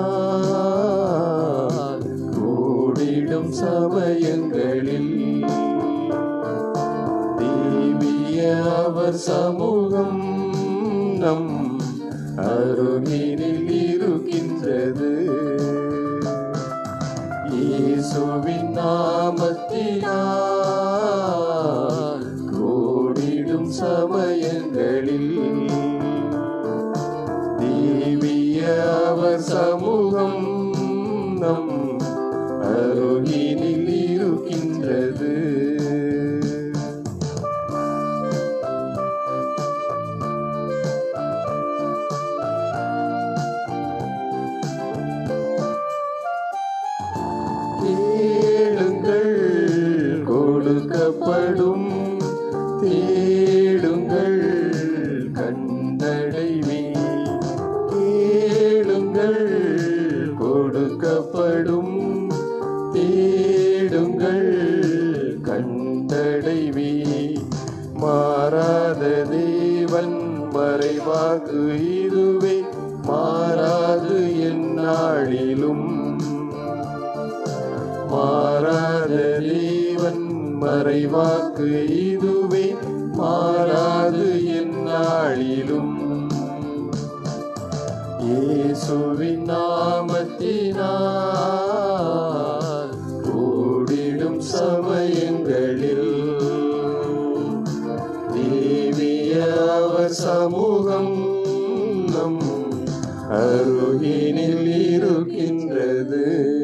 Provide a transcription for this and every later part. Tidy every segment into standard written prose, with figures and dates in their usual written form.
கூடிடும் சமயங்களில் தேவிய அவர் சமூகம் நம் அருகினில் இருக்கின்றது. இயேசுவின் நாமத்தினால் கூடிடும் சமயங்களில் தேவிய அவர் சமூகம் நம் அருகினில் இருக்கின்றது. தேடுங்கள் கொடுக்கப்படும், தேடுங்கள் கண்டடைவே. தேடுங்கள் கொடுக்கப்படும், தேடுங்கள் கண்டடைவே. மாறாத தேவன் மறைவாக்கு இதுவே, மாறாது எந்நாளிலும். மாறாத தேவன் மறைவாக்கு இதுவே, மாறாது எந்நாளிலும். இயேசுவின் நாமத்தினால் கூடிடும் சமயங்களில் தேவிய அவர் சமூகம் நம் அருகினில் இருக்கின்றது.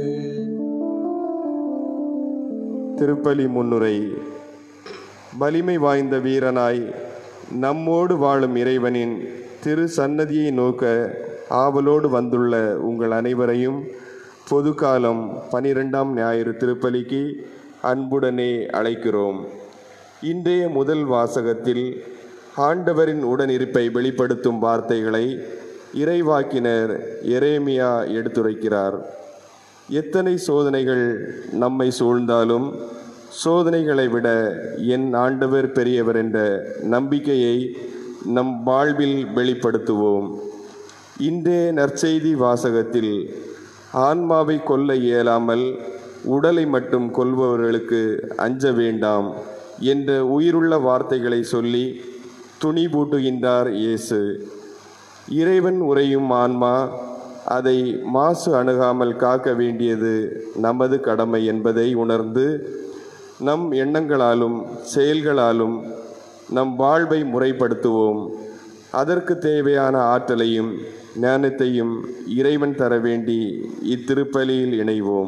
திருப்பலி முன்னுரை. வலிமை வாய்ந்த வீரனாய் நம்மோடு வாழும் இறைவனின் திரு சன்னதியை நோக்க ஆவலோடு வந்துள்ள உங்கள் அனைவரையும் பொதுக்காலம் 12ஆம் ஞாயிறு திருப்பலிக்கு அன்புடனே அழைக்கிறோம். இன்றைய முதல் வாசகத்தில் ஆண்டவரின் உடனிருப்பை வெளிப்படுத்தும் வார்த்தைகளை இறைவாக்கினர் எரேமியா எடுத்துரைக்கிறார். எத்தனை சோதனைகள் நம்மை சூழ்ந்தாலும் சோதனைகளை விட என் ஆண்டவர் பெரியவர் என்ற நம்பிக்கையை நம் வாழ்வில் வெளிப்படுத்துவோம். இன்றைய நற்செய்தி வாசகத்தில் ஆன்மாவை கொல்ல இயலாமல் உடலை மட்டும் கொல்பவர்களுக்கு அஞ்ச வேண்டாம் என்ற உயிருள்ள வார்த்தைகளை சொல்லி துணிபூட்டுகின்றார் இயேசு. இறைவன் உறையும் ஆன்மா, அதை மாசு அணுகாமல் காக்க வேண்டியது நமது கடமை என்பதை உணர்ந்து நம் எண்ணங்களாலும் செயல்களாலும் நம் வாழ்வை முறைப்படுத்துவோம். அதற்கு தேவையான ஆற்றலையும் ஞானத்தையும் இறைவன் தர வேண்டி இத்திருப்பலியில் இணைவோம்.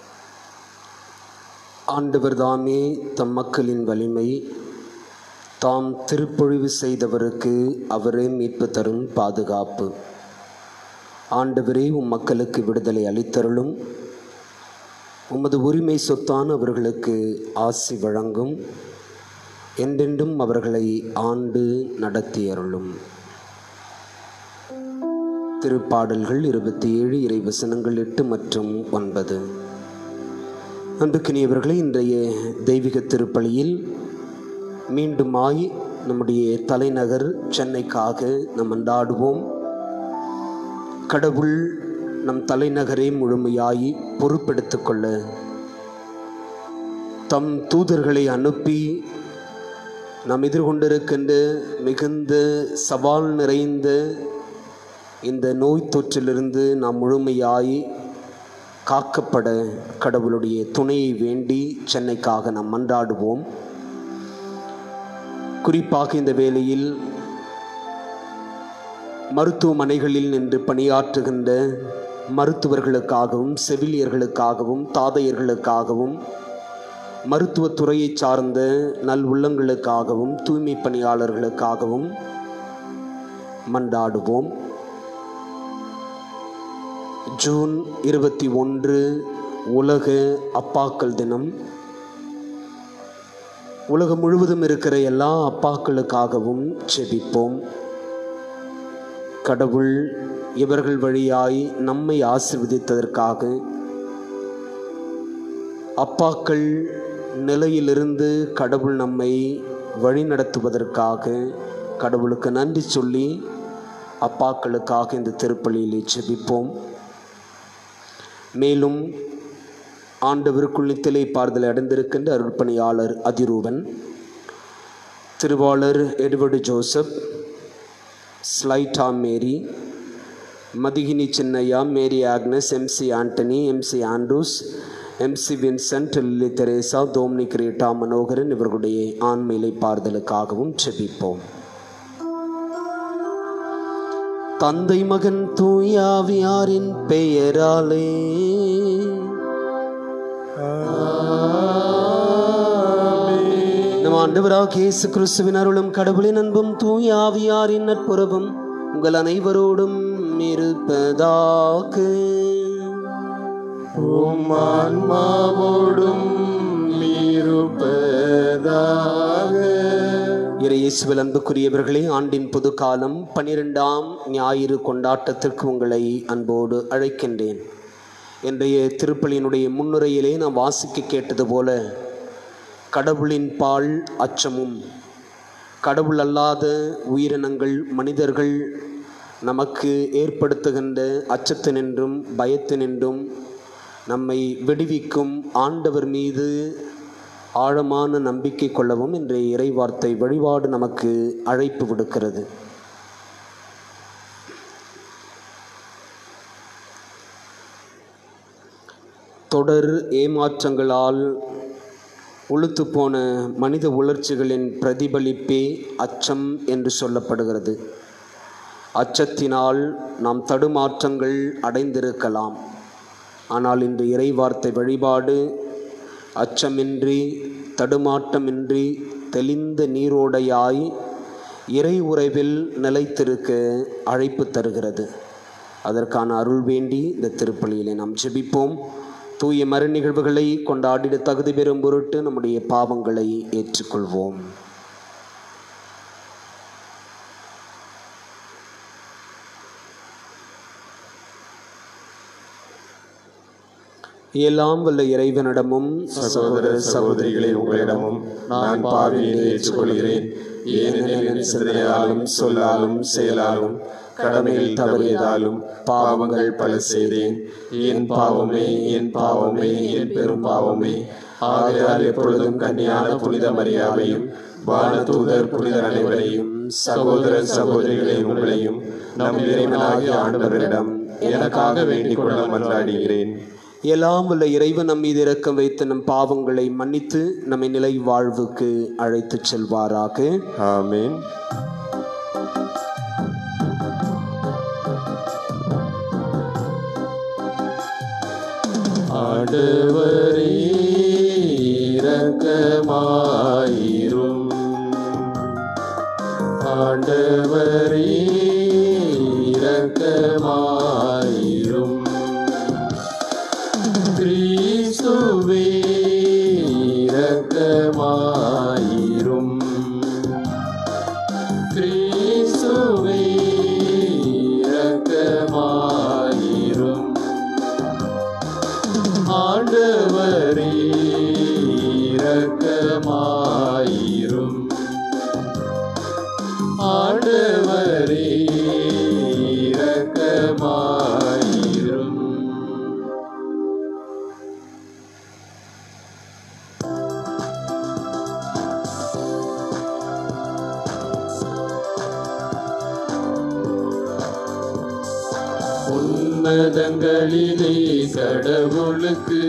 ஆண்டவர் தாமே தம் மக்களின் வலிமை, தாம் திருப்பொழிவு செய்தவருக்கு அவரே மீட்பு தரும் பாதுகாப்பு. ஆண்டவரே, உம் மக்களுக்கு விடுதலை அளித்தருளும். உமது உரிமை சொத்தான அவர்களுக்கு ஆசி வழங்கும். என்றென்றும் அவர்களை ஆண்டு நடத்தியருளும். திருப்பாடல்கள் 27, இறைவசனங்கள் 8 மற்றும் 9. அன்புக்கினியவர்களே, இன்றைய தெய்வீக திருப்பலியில் மீண்டுமாய் நம்முடைய தலைநகர் சென்னைக்காக நாம் அன்றாடுவோம். கடவுள் நம் தலைநகரை முழுமையாய் பொறுப்பெடுத்து கொள்ள தம் தூதர்களை அனுப்பி நாம் எதிர்கொண்டிருக்கின்ற மிகுந்த சவால் நிறைந்த இந்த நோய் தொற்றிலிருந்து நாம் முழுமையாய் காக்கப்பட கடவுளுடைய துணையை வேண்டி சென்னைக்காக நாம் மன்றாடுவோம். குறிப்பாக இந்த வேளையில் மருத்துவமனைகளில் நின்று பணியாற்றுகின்ற மருத்துவர்களுக்காகவும் செவிலியர்களுக்காகவும் தாதையர்களுக்காகவும் மருத்துவத்துறையை சார்ந்த நல் உள்ளங்களுக்காகவும் தூய்மை பணியாளர்களுக்காகவும் மன்றாடுவோம். ஜூன் 21 உலக அப்பாக்கள் தினம். உலகம் முழுவதும் இருக்கிற எல்லா அப்பாக்களுக்காகவும் செபிப்போம். கடவுள் இவர்கள் வழியாய் நம்மை ஆசீர்வதித்ததற்காக, அப்பாக்கள் நிலையிலிருந்து கடவுள் நம்மை வழிநடத்துவதற்காக கடவுளுக்கு நன்றி சொல்லி அப்பாக்களுக்காக இந்த திருப்பலியிலே செபிப்போம். மேலும் ஆண்டவருக்குள் நித்திலை பாறுதல் அடைந்திருக்கின்ற அருட்பணியாளர் அதிரூபன், திருவாளர் எட்வர்டு ஜோசப், ஸ்லைட்டா மேரி, மதிகினி Chinnaiya, Mary Agnes, MC Antony, MC Andrews, MC Vincent, Lilly Teresa, Dominic Rita Manoharan இவர்களுடைய ஆண்மையிலை பாறுதலுக்காகவும் செபிப்போம். தந்தை மகன் தூயாவியாரின் பெயராலே நம் ஆண்டவராகிய இயேசு கிறிஸ்துவின் அருளும் கடவுளின் அன்பும் தூயாவியாரின் நட்புறவும் உங்கள் அனைவரோடும் இருப்பதாக. உம் ஆன்மாவோடும் இருப்பதாக. இயேசுவில் அன்புக்குரியவர்களே, ஆண்டின் புது காலம் 12ஆம் ஞாயிறு கொண்டாட்டத்திற்கு உங்களை அன்போடு அழைக்கின்றேன். இன்றைய திருப்பலியினுடைய முன்னுரையிலே நாம் வாசிக்க கேட்டது போல, கடவுளின் பால் அச்சமும் கடவுள் அல்லாத உயிரினங்கள் மனிதர்கள் நமக்கு ஏற்படுத்துகின்ற அச்சத்தினின்றும் பயத்தினின்றும் நம்மை விடுவிக்கும் ஆண்டவர் மீது ஆழமான நம்பிக்கை கொள்ளவும் இன்றைய இறைவார்த்தை வழிபாடு நமக்கு அழைப்பு விடுக்கிறது. தொடர் ஏமாற்றங்களால் உளுத்து போன மனித உணர்ச்சிகளின் பிரதிபலிப்பே அச்சம் என்று சொல்லப்படுகிறது. அச்சத்தினால் நாம் தடுமாற்றங்கள் அடைந்திருக்கலாம். ஆனால் இன்று இறைவார்த்தை வழிபாடு அச்சமின்றி தடுமாட்டமின்றி தெளிந்த நீரோடையாய் இறை உறைவில் நிலைத்திருக்க அழைப்பு தருகிறது. அதற்கான அருள் வேண்டி இந்த திருப்பலியிலே நாம் ஜெபிப்போம். தூய மறு நிகழ்வுகளை கொண்டாடிட தகுதி பெறும் பொருட்டு நம்முடைய பாவங்களை ஏற்றுக்கொள்வோம். எல்லாம் வல்ல இறைவனிடமும் சகோதர சகோதரிகளே, உங்களிடமும் நான் பாவியை ஏற்றுக்கொள்கிறேன். ஏனெனில் என் சிந்தனையாலும் சொல்லாலும் செயலாலும் கடமையில் தவறியதாலும் பாவங்கள் பல செய்தேன். என் பாவமே, என் பாவமே, என் பெரும் பாவமே. ஆகையால் எப்பொழுதும் கன்னியான புனித மரியாவையும் வானதூதர் புனிதர் அனைவரையும் சகோதர சகோதரிகளை உங்களையும் நம் இறைவனாகிய ஆண்டவரிடம் எனக்காக வேண்டிக் கொள்ள மன்றாடுகிறேன். எல்லாம் வல்ல இறைவன் நம் மீது இரக்கம் வைத்து நம் பாவங்களை மன்னித்து நம்மை நிலை வாழ்வுக்கு அழைத்துச் செல்வாராக. ஆமீன். ஆண்டவரே இரக்கமாயிரும். ஆண்டவரே இரக்கமாயிரும். கிறிஸ்துவே இரக்கமாயிரும். கிறிஸ்துவே இரக்கமாயிரும். ஆண்டவரே இரக்கமாயிரும். ஆண்டவரே இரக்கமாயிரும். உன்னதங்களிலே கடவுளுக்கு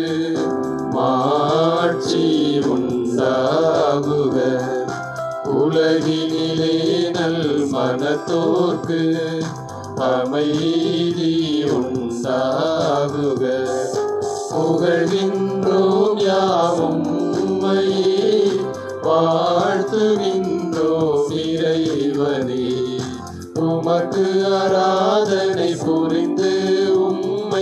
மாட்சி உண்டாகுக. உலகினிலே நல் மனத்தோர்க்கு அமைதி உண்டாகுக. புகழ்கின்றோம் யாவும் உம்மையே, வாழ்த்துகின்றோம் இறைவனே. உமக்கு ஆராதனை புரிந்து உம்மை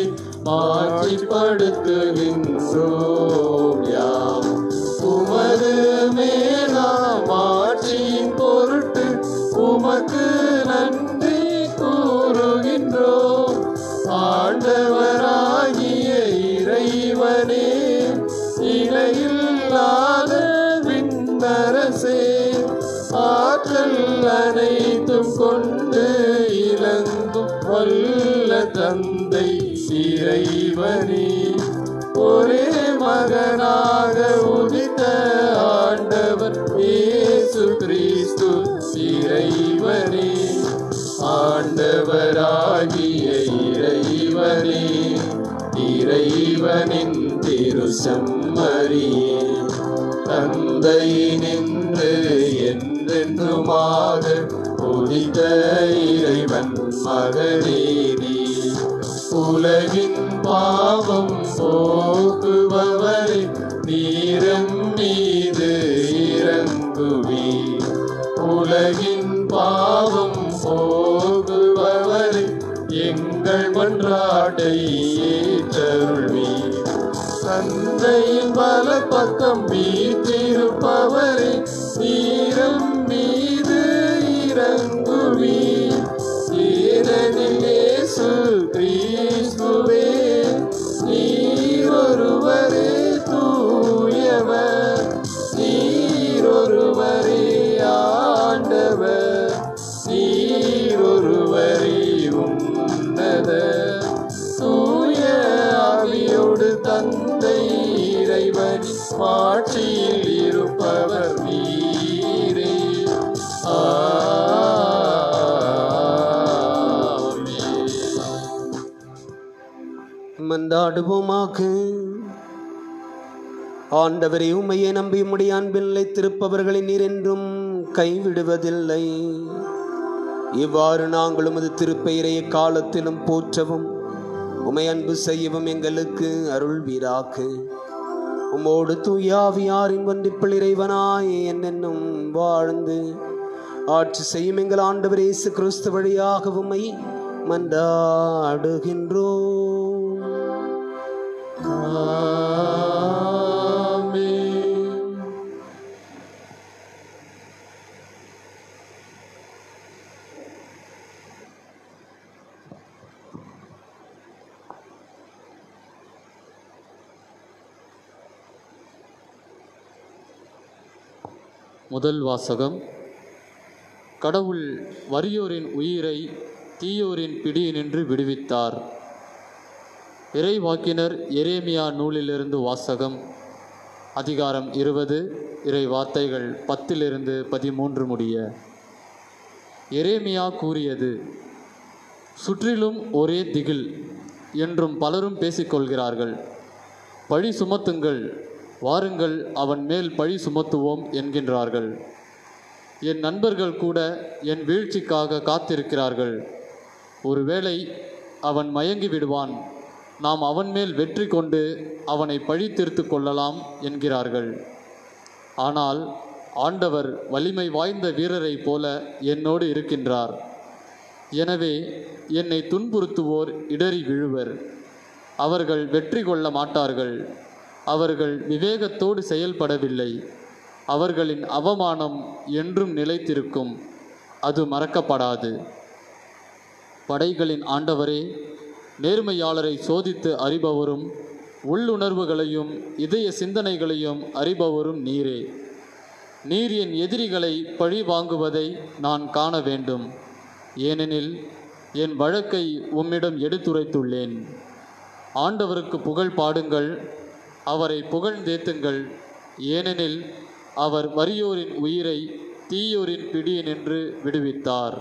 மாட்சிப்படுத்துகின்றோம் யாம். உமது மேலாம் ஆட்சியின் பொருட்டு உமக்கு நன்றி கூறுகின்றோம். ஆண்டவராகிய இறைவனே, இணையில்லாத விண்ணரசே, ஆற்றல் அனைத்தும் கொண்டு இலங்கும் வல்ல தந்தை இறைவனே ஒரே மகனாக உதித்த ஆண்டவர் இயேசு கிறிஸ்து இறைவனே ஆண்டவராகிய இறைவனே இறைவனின் திருசம்மரியே தந்தையினின்று என்றென்றுமாக உதித்த இறைவன் மகனே நீ உலகின் பாவம் போக்குபவரே நீரம் மீது இறங்குவீர் உலகின் பாவம் போக்குபவரே எங்கள் மன்றாட்டை ஏற்றருள்வீர் தந்தையின் வல பக்கம் வீற்றிருப்பவரே நீரம் மீது இறங்குவீர் ஏனெனில் இயேசு கிறிஸ்துவே நீர் ஒருவரே தூயவர் நீர் ஒருவரே ஆண்டவர் நீர் ஒருவரே உன்னதர் தூய ஆவியோடு தந்தை இறைவனின் மாட்சியில் இருப்பவர் நீரே மன்றாடுவோமாக. ஆண்டவரே, உம்மையே நம்பி உம்முடைய அன்பில் நிலைத்திருப்பவர்களை நீர் என்றும் கைவிடுவதில்லை. இவ்வாறு நாங்கள் உமது திருப்பெயரை காலத்திலும் போற்றவும் உம்மை அன்பு செய்யவும் எங்களுக்கு அருள்வீராக. உம்மோடு தூய ஆவியாரின் ஒன்றிப்பில் இறைவனாய் என்னென்னும் வாழ்ந்து ஆட்சி செய்யும் எங்கள் ஆண்டவர் இயேசு கிறிஸ்து வழியாக உம்மை மன்றாடுகின்றோம். முதல் வாசகம். கடவுள் வறியோரின் உயிரை தீயோரின் பிடியினின்று விடுவித்தார். இறைவாக்கினர் எரேமியா நூலிலிருந்து வாசகம். அதிகாரம் 20, இறை வார்த்தைகள் 10-13 முடிய. எரேமியா கூறியது: சுற்றிலும் ஒரே திகில் என்றும் பலரும் பேசிக்கொள்கிறார்கள். பழி சுமத்துங்கள், வாருங்கள், அவன் மேல் பழி சுமத்துவோம் என்கின்றார்கள். என் நண்பர்கள் கூட என் வீழ்ச்சிக்காக காத்திருக்கிறார்கள். ஒருவேளை அவன் மயங்கி விடுவான், நாம் அவன் மேல் வெற்றி கொண்டு அவனை பழி தீர்த்து கொள்ளலாம் என்கிறார்கள். ஆனால் ஆண்டவர் வலிமை வாய்ந்த வீரரை போல என்னோடு இருக்கின்றார். எனவே என்னை துன்புறுத்துவோர் இடறி விழுவர். அவர்கள் வெற்றி கொள்ள மாட்டார்கள். அவர்கள் விவேகத்தோடு செயல்படவில்லை. அவர்களின் அவமானம் என்றும் நிலைத்திருக்கும், அது மறக்கப்படாது. படைகளின் ஆண்டவரே, நேர்மையாளரை சோதித்து அறிபவரும் உள்ளுணர்வுகளையும் இதய சிந்தனைகளையும் அறிபவரும் நீரே. நீர் என் எதிரிகளை பழி வாங்குவதை நான் காண வேண்டும். ஏனெனில் என் வழக்கை உம்மிடம் எடுத்துரைத்துள்ளேன். ஆண்டவருக்கு புகழ் பாடுங்கள், அவரை புகழ்ந்தேத்துங்கள். ஏனெனில் அவர் வறியோரின் உயிரை தீயோரின் பிடியினின்று விடுவித்தார்.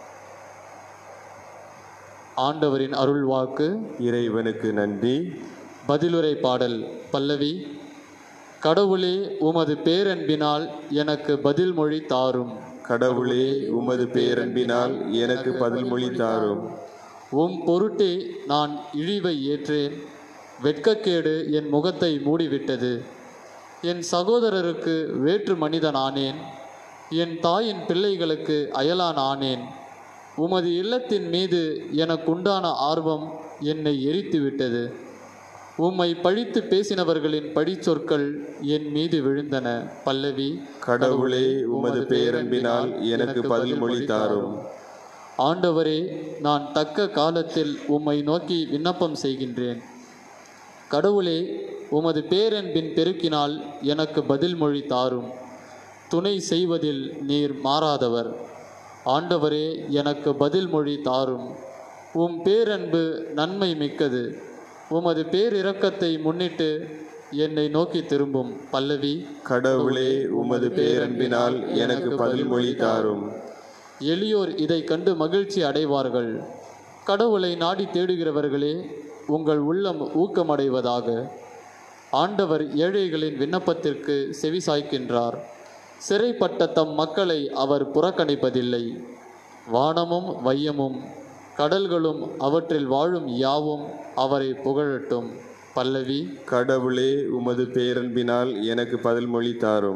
ஆண்டவரின் அருள்வாக்கு. இறைவனுக்கு நன்றி. பதிலுரை பாடல். பல்லவி. கடவுளே, உமது பேரன்பினால் எனக்கு பதில் மொழி தாரும். கடவுளே, உமது பேரன்பினால் எனக்கு பதில் மொழி தாரும். உம் பொருட்டே நான் இழிவை ஏற்றேன். வெட்கக்கேடு என் முகத்தை மூடிவிட்டது. என் சகோதரருக்கு வேற்று மனிதன் ஆனேன். என் தாயின் பிள்ளைகளுக்கு அயலான் ஆனேன். உமது இல்லத்தின் மீது எனக்குண்டான ஆர்வம் என்னை எரித்துவிட்டது. உம்மை பழித்து பேசினவர்களின் பழிச்சொற்கள் என் மீது விழுந்தன. பல்லவி. கடவுளே, உமது பேரன்பினால் எனக்கு பதில் மொழி தாரும். ஆண்டவரே, நான் தக்க காலத்தில் உம்மை நோக்கி விண்ணப்பம் செய்கின்றேன். கடவுளே, உமது பேரன்பின் பெருக்கினால் எனக்கு பதில் மொழி தாரும். துணை செய்வதில் நீர் மாறாதவர். ஆண்டவரே, எனக்கு பதில் மொழி தாரும். உம் பேரன்பு நன்மை மிக்கது. உமது பேரிரக்கத்தை முன்னிட்டு என்னை நோக்கி திரும்பும். பல்லவி. கடவுளே, உமது பேரன்பினால் எனக்கு பதில் மொழி தாரும். எளியோர் இதை கண்டு மகிழ்ச்சி அடைவார்கள். கடவுளை நாடி தேடுகிறவர்களே, உங்கள் உள்ளம் ஊக்கமடைவதாக. ஆண்டவர் ஏழைகளின் விண்ணப்பத்திற்கு செவி சாய்க்கின்றார். சிறைப்பட்ட தம் மக்களை அவர் புறக்கணிப்பதில்லை. வானமும் வையமும் கடல்களும் அவற்றில் வாழும் யாவும் அவரை புகழட்டும். பல்லவி. கடவுளே, உமது பேரன்பினால் எனக்கு பதில் மொழி தாரும்.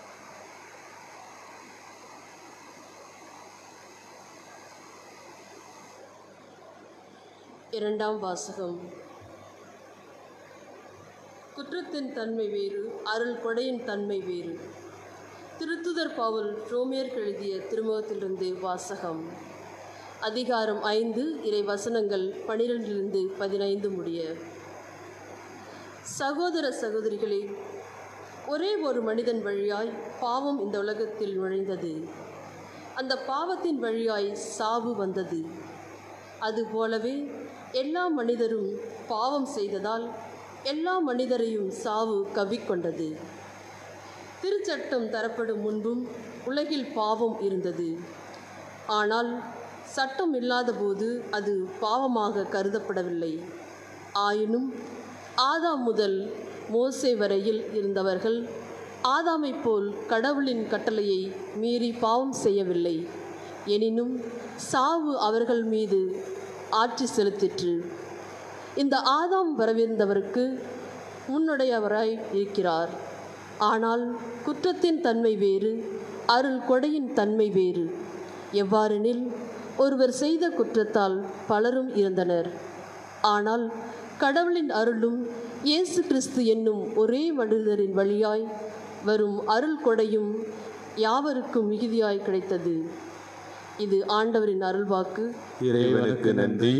இரண்டாம் வாசகம். குற்றத்தின் தன்மை வேறு, அருள் கொடையின் தன்மை வேறு. திருத்துதர் பவுல் ரோமியருக்கு எழுதிய திருமுகத்திலிருந்து வாசகம். அதிகாரம் 5, இறை வசனங்கள் 12 15 முடிய. சகோதர சகோதரிகளே, ஒரே ஒரு மனிதன் வழியாய் பாவம் இந்த உலகத்தில் நுழைந்தது. அந்த பாவத்தின் வழியாய் சாவு வந்தது. அதுபோலவே எல்லா மனிதரும் பாவம் செய்ததால் எல்லா மனிதரையும் சாவு கவ்விக்கொண்டது. திருச்சட்டம் தரப்படும் முன்பும் உலகில் பாவம் இருந்தது. ஆனால் சட்டம் இல்லாத போது அது பாவமாக கருதப்படவில்லை. ஆயினும் ஆதாம் முதல் மோசே வரையில் இருந்தவர்கள் ஆதாமைப் போல் கடவுளின் கட்டளையை மீறி பாவம் செய்யவில்லை. எனினும் சாவு அவர்கள் மீது ஆட்சி செலுத்திற்று. இந்த ஆதாம் வரவிருந்தவருக்கு முன்னுடையவராய் இருக்கிறார். ஆனால் குற்றத்தின் தன்மை வேறு, அருள் கொடையின் தன்மை வேறு. எவ்வாறெனில், ஒருவர் செய்த குற்றத்தால் பலரும் இறந்தனர். ஆனால் கடவுளின் அருளும் இயேசு கிறிஸ்து என்னும் ஒரே மனிதரின் வழியாய் வரும் அருள் கொடையும் யாவருக்கும் மிகுதியாய் கிடைத்தது. இது ஆண்டவரின் அருள்வாக்கு. இறைவனுக்கு நன்றி.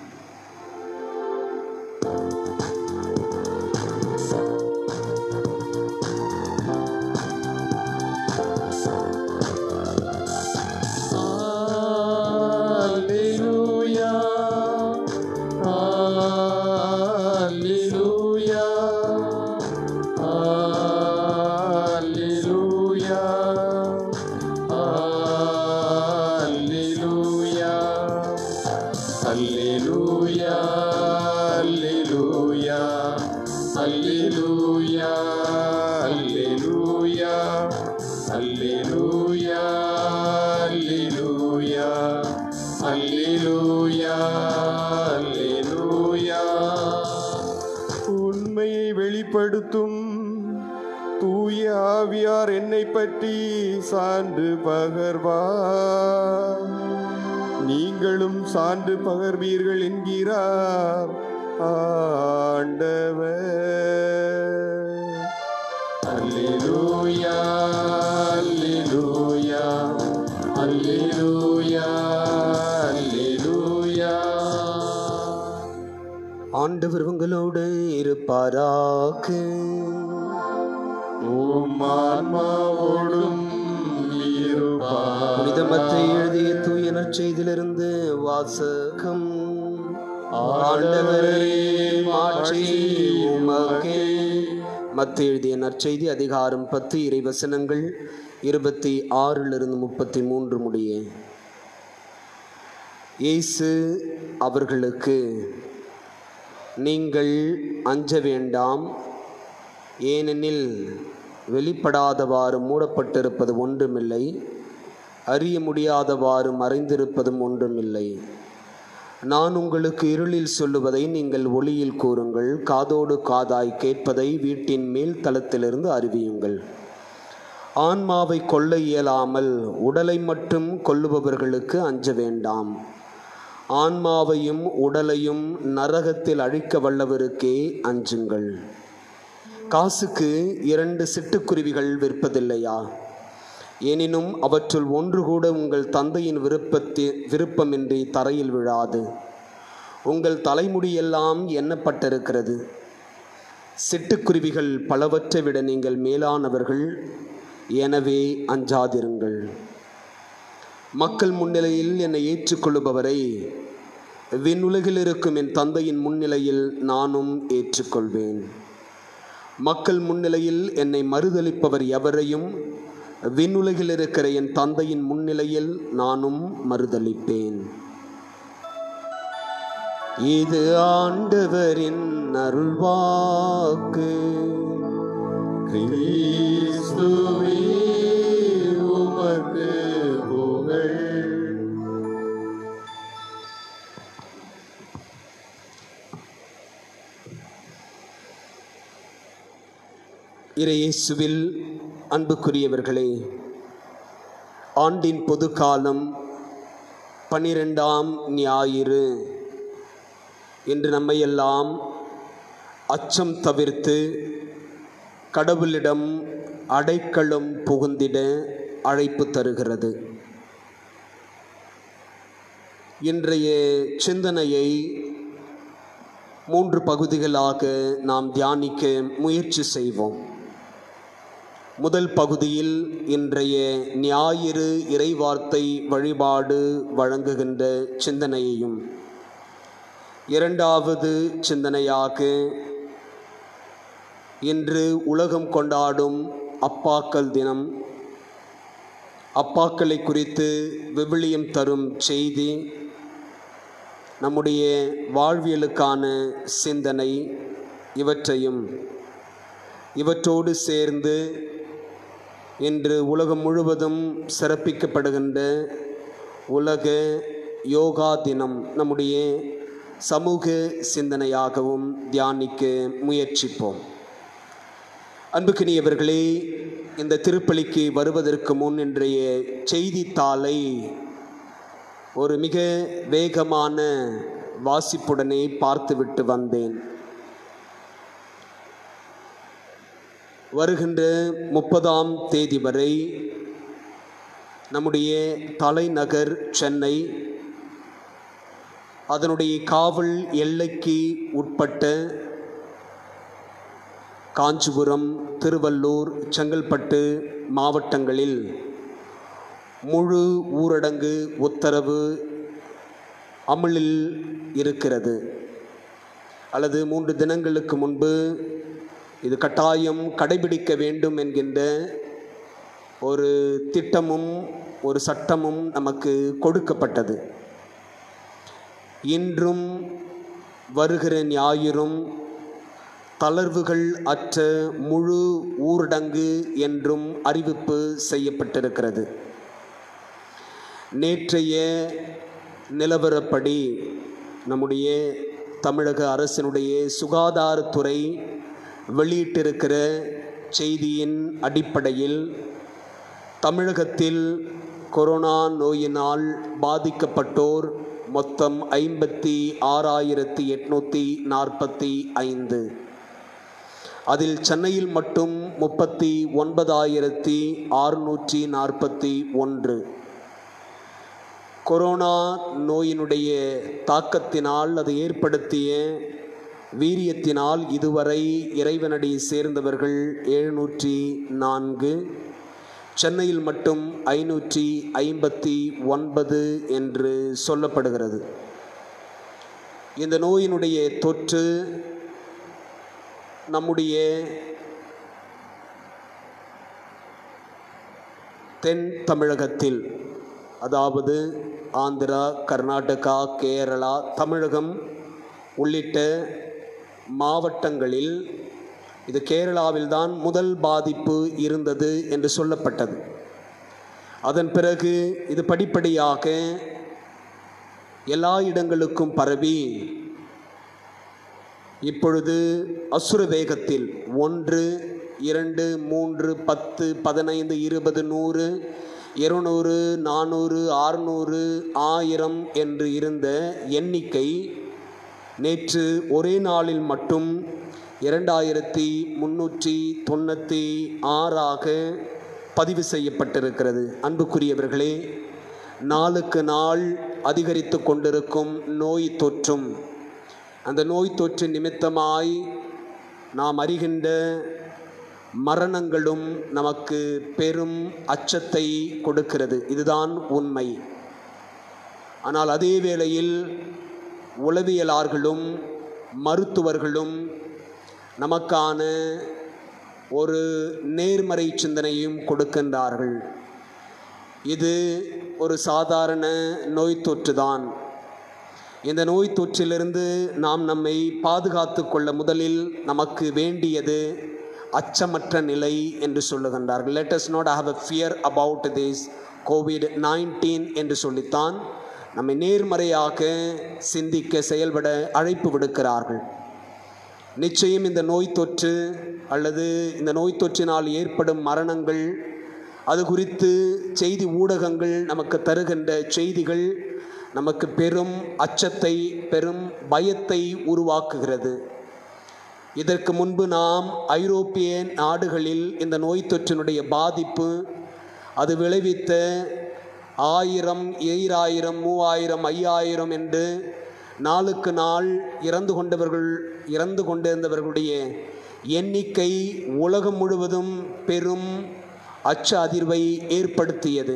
உண்மையை வெளிப்படுத்தும் தூய ஆவியார் என்னை பற்றி சான்று பகர்வார். நீங்களும் சான்று பகர்வீர்கள் என்கிறார் ஆண்டவர். அல்லேலூயா, அல்லேலூயா, அல்லேலூயா, அல்லேலூயா. ஆண்டவர் உங்களோடு இருப்பாராக. உம் ஆன்மாவோடும் இருப்பாராக. புனித மத்தேயு எழுதிய தூய நற்செய்தியிலிருந்து வாசகம். ஆண்டவரே, மாட்சி உமக்கே. மத்தேயு எழுதிய நற்செய்தி அதிகாரம் 10 இறைவசனங்கள் 26 33 முடிய. இயேசு அவர்களுக்கு, நீங்கள் அஞ்ச வேண்டாம். ஏனெனில் வெளிப்படாதவாறு மூடப்பட்டிருப்பது ஒன்றுமில்லை, அறிய முடியாதவாறு மறைந்திருப்பதும் ஒன்றுமில்லை. நான் உங்களுக்கு இருளில் சொல்லுவதை நீங்கள் ஒளியில் கூறுங்கள், காதோடு காதாய் கேட்பதை வீட்டின் மேல் தளத்திலிருந்து அறிவியுங்கள். ஆன்மாவை கொல்ல இயலாமல் உடலை மட்டும் கொல்லுபவர்களுக்கு அஞ்ச வேண்டாம். ஆன்மாவையும் உடலையும் நரகத்தில் அழிக்க வல்லவருக்கே அஞ்சுங்கள். காசுக்கு 2 சிட்டுக்குருவிகள் விற்பதில்லையா? எனினும் அவற்றுள் ஒன்று கூட உங்கள் தந்தையின் விருப்பமின்றி தரையில் விழாது. உங்கள் தலைமுடியெல்லாம் எண்ணப்பட்டிருக்கிறது. சிட்டுக்குருவிகள் பலவற்றை விட நீங்கள் மேலானவர்கள். எனவே அஞ்சாதிருங்கள். மக்கள் முன்னிலையில் என்னை ஏற்றுக்கொள்ளுபவரை விண்ணுலகில் இருக்கும் என் தந்தையின் முன்னிலையில் நானும் ஏற்றுக்கொள்வேன். மக்கள் முன்னிலையில் என்னை மறுதலிப்பவர் எவரையும் விண்ணுலகில் இருக்கிற என் தந்தையின் முன்னிலையில் நானும் மறுதலிப்பேன். இது ஆண்டவரின் அருள்வாக்கு. கிறிஸ்துவே உமக்கு புகழ். இறையேசுவில் அன்புக்குரியவர்களே, ஆண்டின் பொது காலம் 12ஆம் ஞாயிறு என்று நம்மையெல்லாம் அச்சம் தவிர்த்து கடவுளிடம் அடைக்கலம் புகுந்திட அழைப்பு தருகிறது. இன்றைய சிந்தனையை 3 பகுதிகளாக நாம் தியானிக்க முயற்சி செய்வோம். முதல் பகுதியில் இன்றைய ஞாயிறு இறைவார்த்தை வழிபாடு வழங்குகின்ற சிந்தனையையும், இரண்டாவது சிந்தனையாக இன்று உலகம் கொண்டாடும் அப்பாக்கள் தினம், அப்பாக்களை குறித்து விவிலியம் தரும் செய்தி, நம்முடைய வாழ்வியலுக்கான சிந்தனை, இவற்றோடு சேர்ந்து இன்று உலகம் முழுவதும் சிறப்பிக்கப்படுகின்ற உலக யோகா தினம் நம்முடைய சமூக சிந்தனையாகவும் தியானிக்க முயற்சிப்போம். அன்புக்கினியவர்களே, இந்த திருப்பலிக்கு வருவதற்கு முன் இன்றைய செய்தித்தாளை ஒரு மிக வேகமான வாசிப்புடனே பார்த்துவிட்டு வந்தேன். வருகின்ற 30ஆம் தேதி வரை நம்முடைய தலைநகர் சென்னை, அதனுடைய காவல் எல்லைக்கு உட்பட்ட காஞ்சிபுரம், திருவள்ளூர், செங்கல்பட்டு மாவட்டங்களில் முழு ஊரடங்கு உத்தரவு அமலில் இருக்கிறது. அல்லது 3 தினங்களுக்கு முன்பு இது கட்டாயம் கடைபிடிக்க வேண்டும் என்கின்ற ஒரு திட்டமும் ஒரு சட்டமும் நமக்கு கொடுக்கப்பட்டது. இன்றும் வருகிற ஞாயிறும் தளர்வுகள் அற்ற முழு ஊரடங்கு என்றும் அறிவிப்பு செய்யப்பட்டிருக்கிறது. நேற்றைய நிலவரப்படி நம்முடைய தமிழக அரசினுடைய சுகாதாரத்துறை வெளியிட்டிருக்கிற செய்தியின் அடிப்படையில் தமிழகத்தில் கொரோனா நோயினால் பாதிக்கப்பட்டோர் மொத்தம் 56,845. அதில் சென்னையில் மட்டும் 39,641. கொரோனா நோயினுடைய தாக்கத்தினால் அது ஏற்படுத்திய வீரியத்தினால் இதுவரை இறைவனடி சேர்ந்தவர்கள் 704, சென்னையில் மட்டும் 559 என்று சொல்லப்படுகிறது. இந்த நோயினுடைய தொற்று நம்முடைய தென் தமிழகத்தில், அதாவது ஆந்திரா, கர்நாடகா, கேரளா, தமிழகம் உள்ளிட்ட மாவட்டங்களில், இது கேரளாவில்தான் முதல் பாதிப்பு இருந்தது என்று சொல்லப்பட்டது. அதன் பிறகு இது படிப்படியாக எல்லா இடங்களுக்கும் பரவி இப்பொழுது அசுர வேகத்தில் 1, 2, 3, 10, 15, 20, 100, 200, 400, 600, 1000 என்று இருந்த எண்ணிக்கை நேற்று ஒரே நாளில் மட்டும் 2396 பதிவு செய்யப்பட்டிருக்கிறது. அன்புக்குரியவர்களே, நாளுக்கு நாள் அதிகரித்து கொண்டிருக்கும் நோய் தொற்றும், அந்த நோய் தொற்று நிமித்தமாய் நாம் அறிகின்ற மரணங்களும் நமக்கு பெரும் அச்சத்தை கொடுக்கிறது. இதுதான் உண்மை. ஆனால் அதே வேளையில் உளவியலாளர்களும் மருத்துவர்களும் நமக்கான ஒரு நேர்மறை சிந்தனையும் கொடுக்கின்றார்கள். இது ஒரு சாதாரண நோய் தொற்றுதான். இந்த நோய் தொற்றிலிருந்து நாம் நம்மை பாதுகாத்து கொள்ள முதலில் நமக்கு வேண்டியது அச்சமற்ற நிலை என்று சொல்லுகின்றார்கள். Let us not have a fear about this COVID-19 என்று சொல்லித்தான் நம்மை நேர்மறையாக சிந்திக்க செயல்பட அழைப்பு விடுக்கிறார்கள். நிச்சயம் இந்த நோய் தொற்று அல்லது இந்த நோய் தொற்றினால் ஏற்படும் மரணங்கள், அது குறித்து செய்தி ஊடகங்கள் நமக்கு தருகின்ற செய்திகள் நமக்கு பெரும் அச்சத்தை, பெரும் பயத்தை உருவாக்குகிறது. இதற்கு முன்பு நாம் ஐரோப்பிய நாடுகளில் இந்த நோய் தொற்றினுடைய பாதிப்பு, அது விளைவித்த 1000, 2000, 3000, 5000 என்று நாளுக்கு நாள் இறந்து கொண்டிருந்தவர்களுடைய எண்ணிக்கை உலகம் முழுவதும் பெரும் அச்ச அதிர்வை ஏற்படுத்தியது.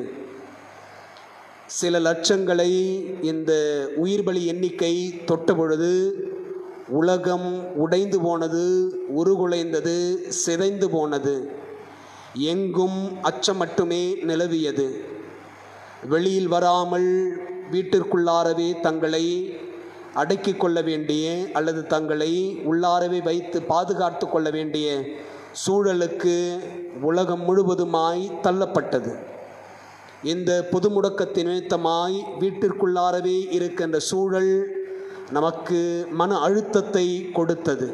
சில லட்சங்களை இந்த உயிர்பலி எண்ணிக்கை தொட்ட பொழுது உலகம் உடைந்து போனது, உருகுலைந்தது, சிதைந்து போனது. எங்கும் அச்சம் மட்டுமே நிலவியது. வெளியில் வராமல் வீட்டிற்குள்ளாரவே தங்களை அடக்கிக் கொள்ள வேண்டிய அல்லது தங்களை உள்ளாரவே வைத்து பாதுகாத்து கொள்ள வேண்டிய சூழலுக்கு உலகம் முழுவதுமாய் தள்ளப்பட்டது. இந்த பொது முடக்கத்தின் நிமித்தமாய் வீட்டிற்குள்ளாரவே இருக்கின்ற சூழல் நமக்கு மன அழுத்தத்தை கொடுத்தது,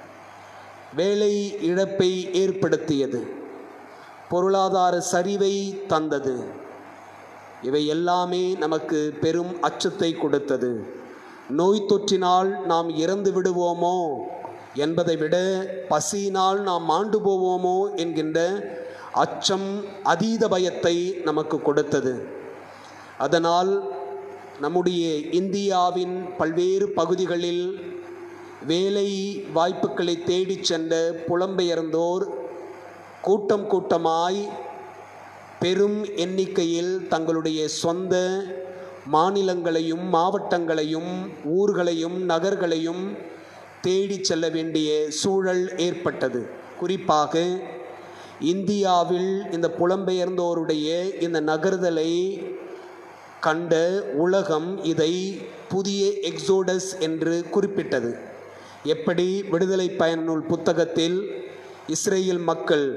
வேலை இழப்பை ஏற்படுத்தியது, பொருளாதார சரிவை தந்தது. இவை எல்லாமே நமக்கு பெரும் அச்சத்தை கொடுத்தது. நோய் தொற்றினால் நாம் இறந்து விடுவோமோ என்பதை விட பசியினால் நாம் மாண்டு போவோமோ என்கின்ற அச்சம் அதீத பயத்தை நமக்கு கொடுத்தது. அதனால் நம்முடைய இந்தியாவின் பல்வேறு பகுதிகளில் வேலை வாய்ப்புகளை தேடிச் சென்ற புலம்பெயர்ந்தோர் கூட்டம் கூட்டமாய் பெரும் எண்ணிக்கையில் தங்களுடைய சொந்த மாநிலங்களையும் மாவட்டங்களையும் ஊர்களையும் நகர்களையும் தேடிச் செல்ல வேண்டிய சூழல் ஏற்பட்டது. குறிப்பாக இந்தியாவில் இந்த புலம்பெயர்ந்தோருடைய இந்த நகர்தலை கண்ட உலகம் இதை புதிய எக்ஸோடஸ் என்று குறிப்பிட்டது. எப்படி விடுதலை பயண நூல் புத்தகத்தில் இஸ்ரேல் மக்கள்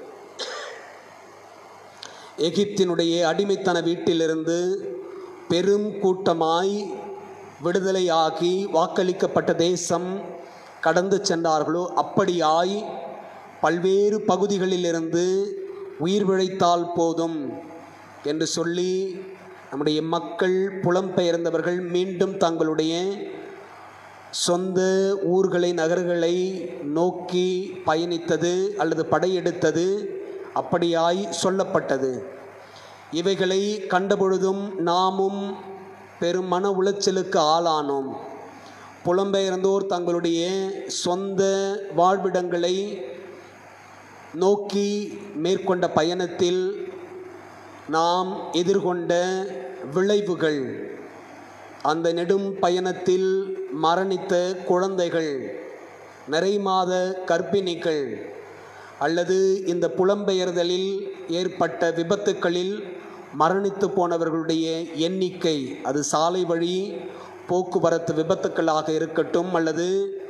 எகிப்தினுடைய அடிமைத்தன வீட்டிலிருந்து பெரும் கூட்டமாய் விடுதலையாகி வாக்களிக்கப்பட்ட தேசம் கடந்து சென்றார்களோ, அப்படியாய் பல்வேறு பகுதிகளிலிருந்து உயிர் பிழைத்தால் போதும் என்று சொல்லி நம்முடைய மக்கள், புலம்பெயர்ந்தவர்கள் மீண்டும் தங்களுடைய சொந்த ஊர்களை நகர்களை நோக்கி பயணித்தது அல்லது படையெடுத்தது அப்படியாய் சொல்லப்பட்டது. இவைகளை கண்டபொழுதும் நாமும் பெரும் மன உளைச்சலுக்கு ஆளானோம். புலம்பெயர்ந்தோர் தங்களுடைய சொந்த வாழ்விடங்களை நோக்கி மேற்கொண்ட பயணத்தில் நாம் எதிர்கொண்ட விளைவுகள், அந்த நெடும் பயணத்தில் மரணித்த குழந்தைகள், நிறைமாத கர்ப்பிணிகள், அல்லது இந்த புலம்பெயர்தலில் ஏற்பட்ட விபத்துக்களில் மரணித்து போனவர்களுடைய எண்ணிக்கை, அது சாலை வழி போக்குவரத்து விபத்துக்களாக இருக்கட்டும் அல்லது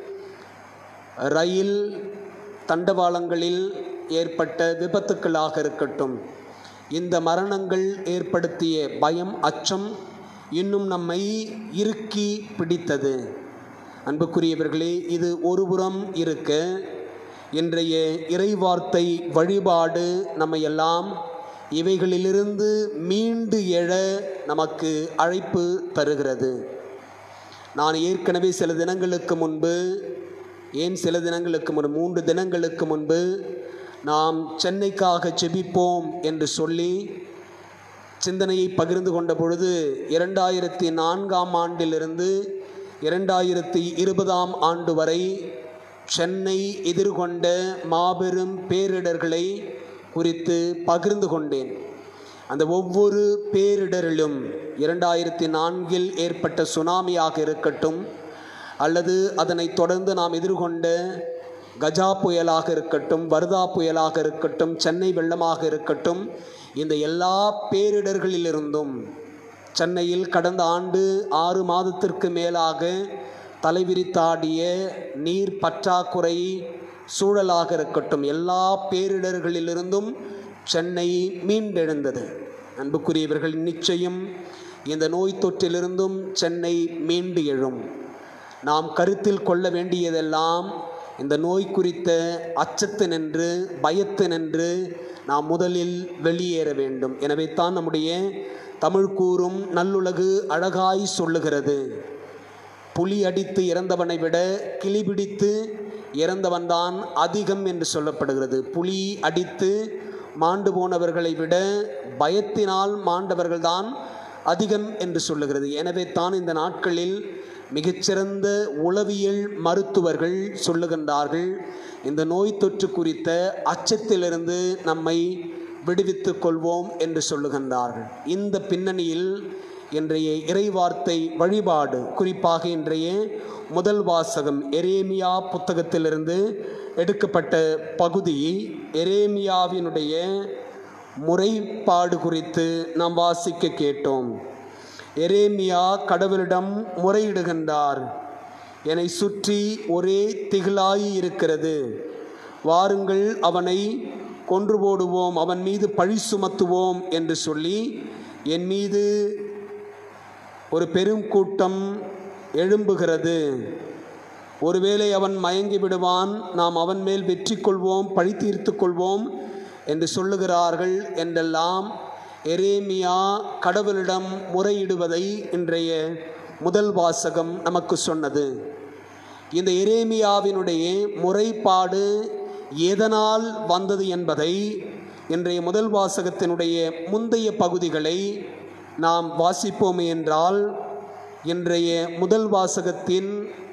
ரயில் தண்டவாளங்களில் ஏற்பட்ட விபத்துக்களாக இருக்கட்டும், இந்த மரணங்கள் ஏற்படுத்திய பயம், அச்சம் இன்னும் நம்மை இறுக்கி பிடித்தது. அன்புக்குரியவர்களே, இது ஒருபுறம் இருக்க, இன்றைய இறைவார்த்தை வழிபாடு நம்மையெல்லாம் இவைகளிலிருந்து மீண்டு எழ நமக்கு அழைப்பு தருகிறது. நான் ஏற்கனவே சில தினங்களுக்கு முன்பு 3 தினங்களுக்கு முன்பு நாம் சென்னைக்காக ஜெபிப்போம் என்று சொல்லி சிந்தனையை பகிர்ந்து கொண்ட பொழுது 2004ஆம் ஆண்டிலிருந்து 2020ஆம் ஆண்டு வரை சென்னை எதிர்கொண்ட மாபெரும் பேரிடர்களை குறித்து பகிர்ந்து கொண்டேன். அந்த ஒவ்வொரு பேரிடரிலும் 2004 ஏற்பட்ட சுனாமியாக இருக்கட்டும், அல்லது அதனை தொடர்ந்து நாம் எதிர்கொண்ட கஜா புயலாக இருக்கட்டும், வர்தா புயலாக இருக்கட்டும், சென்னை வெள்ளமாக இருக்கட்டும், இந்த எல்லா பேரிடர்களிலிருந்தும் சென்னையில் கடந்த ஆண்டு 6 மாதத்திற்கு மேலாக தலைவிரித்தாடிய நீர் பற்றாக்குறை சூழலாக இருக்கட்டும், எல்லா பேரிடர்களிலிருந்தும் சென்னை மீண்டெழுந்தது. அன்புக்குரியவர்கள், நிச்சயம் இந்த நோய் தொற்றிலிருந்தும் சென்னை மீண்டு எழும். நாம் கருத்தில் கொள்ள வேண்டியதெல்லாம் இந்த நோய் குறித்த அச்சத்தினின்று, பயத்தினின்று நாம் முதலில் வெளியேற வேண்டும். எனவே தான் நம்முடைய தமிழ் கூறும் நல்லுலகு அழகாய் சொல்லுகிறது, புலி அடித்து இறந்தவனை விட கிளி பிடித்து இறந்தவன்தான் அதிகம் என்று சொல்லப்படுகிறது. புலி அடித்து மாண்டு போனவர்களை விட பயத்தினால் மாண்டவர்கள்தான் அதிகம் என்று சொல்லுகிறது. எனவே தான் இந்த நாட்களில் மிகச்சிறந்த உளவியல் மருத்துவர்கள் சொல்லுகின்றார்கள், இந்த நோய் தொற்று குறித்த அச்சத்திலிருந்து நம்மை விடுவித்துக் கொள்வோம் என்று சொல்லுகின்றார்கள். இந்த பின்னணியில் இன்றைய இறைவார்த்தை வழிபாடு, குறிப்பாக இன்றைய முதல் வாசகம் எரேமியா புத்தகத்திலிருந்து எடுக்கப்பட்ட பகுதி, எரேமியாவினுடைய முறைப்பாடு குறித்து நாம் வாசிக்க கேட்டோம். எரேமியா கடவுளிடம் முறையிடுகின்றார். என்னை சுற்றி ஒரே திகிலாய் இருக்கிறது, வாருங்கள் அவனை கொன்று போடுவோம், அவன் மீது பழி சுமத்துவோம் என்று சொல்லி என் மீது ஒரு பெரும் கூட்டம் எழும்புகிறது. ஒருவேளை அவன் மயங்கி விடுவான், நாம் அவன் மேல் வெற்றி கொள்வோம், பழி தீர்த்து கொள்வோம் என்று சொல்லுகிறார்கள் என்றெல்லாம் எரேமியா கடவுளிடம் முறையிடுவதை இன்றைய முதல் வாசகம் நமக்கு சொன்னது. இந்த எரேமியாவினுடைய முறைப்பாடு எதனால் வந்தது என்பதை இன்றைய முதல் வாசகத்தினுடைய முந்தைய பகுதிகளை நாம் வாசிப்போமே என்றால் இன்றைய முதல் வாசகத்தின்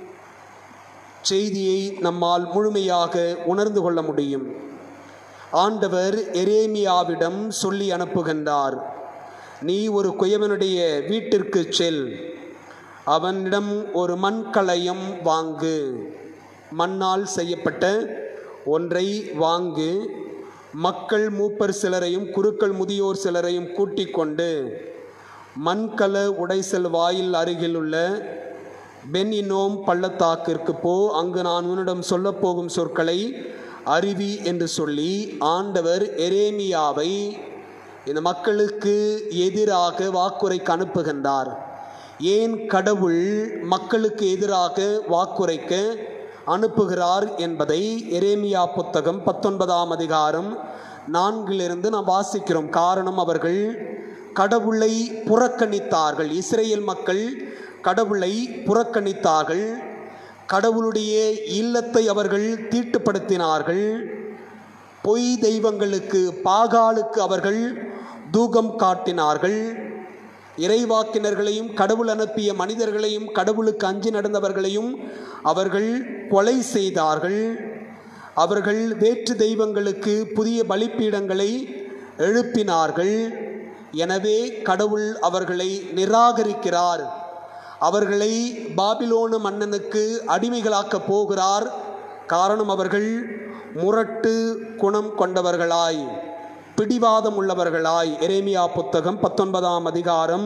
செய்தியை நம்மால் முழுமையாக உணர்ந்து கொள்ள முடியும். ஆண்டவர் எரேமியாவிடம் சொல்லி அனுப்புகின்றார், நீ ஒரு குயவனுடைய வீட்டிற்கு செல், அவனிடம் ஒரு மண்கலயம் வாங்கு, மண்ணால் செய்யப்பட்ட ஒன்றை வாங்கு, மக்கள் மூப்பர் சிலரையும் குருக்கள் முதியோர் சிலரையும் கூட்டிக் கொண்டு மண்கல உடைசல் வாயில் அருகில் உள்ள பென் இன்னோம் பள்ளத்தாக்கிற்கு போ, அங்கு நான் உன்னிடம் சொல்லப்போகும் சொற்களை அறிவி என்று சொல்லி ஆண்டவர் எரேமியாவை இந்த மக்களுக்கு எதிராக வாக்குரைக்க அனுப்புகின்றார். ஏன் கடவுள் மக்களுக்கு எதிராக வாக்குரைக்க அனுப்புகிறார் என்பதை எரேமியா புத்தகம் 19ஆம் அதிகாரம் 4 நாம் வாசிக்கிறோம். காரணம், அவர்கள் கடவுளை புறக்கணித்தார்கள். இஸ்ரேல் மக்கள் கடவுளை புறக்கணித்தார்கள். கடவுளுடைய இல்லத்தை அவர்கள் தீட்டுப்படுத்தினார்கள். பொய் தெய்வங்களுக்கு, பாகாலுக்கு அவர்கள் தூகம் காட்டினார்கள். இறைவாக்கினர்களையும் கடவுள் அனுப்பிய மனிதர்களையும் கடவுளுக்கு அஞ்சி நடந்தவர்களையும் அவர்கள் கொலை செய்தார்கள். அவர்கள் வேற்று தெய்வங்களுக்கு புதிய பலிப்பீடங்களை எழுப்பினார்கள். எனவே கடவுள் அவர்களை நிராகரிக்கிறார். அவர்களை பாபிலோனு மன்னனுக்கு அடிமைகளாக்கப் போகிறார். காரணம், அவர்கள் முரட்டு குணம் கொண்டவர்களாய், பிடிவாதம் உள்ளவர்களாய். எரேமியா புத்தகம் 19ஆம் அதிகாரம்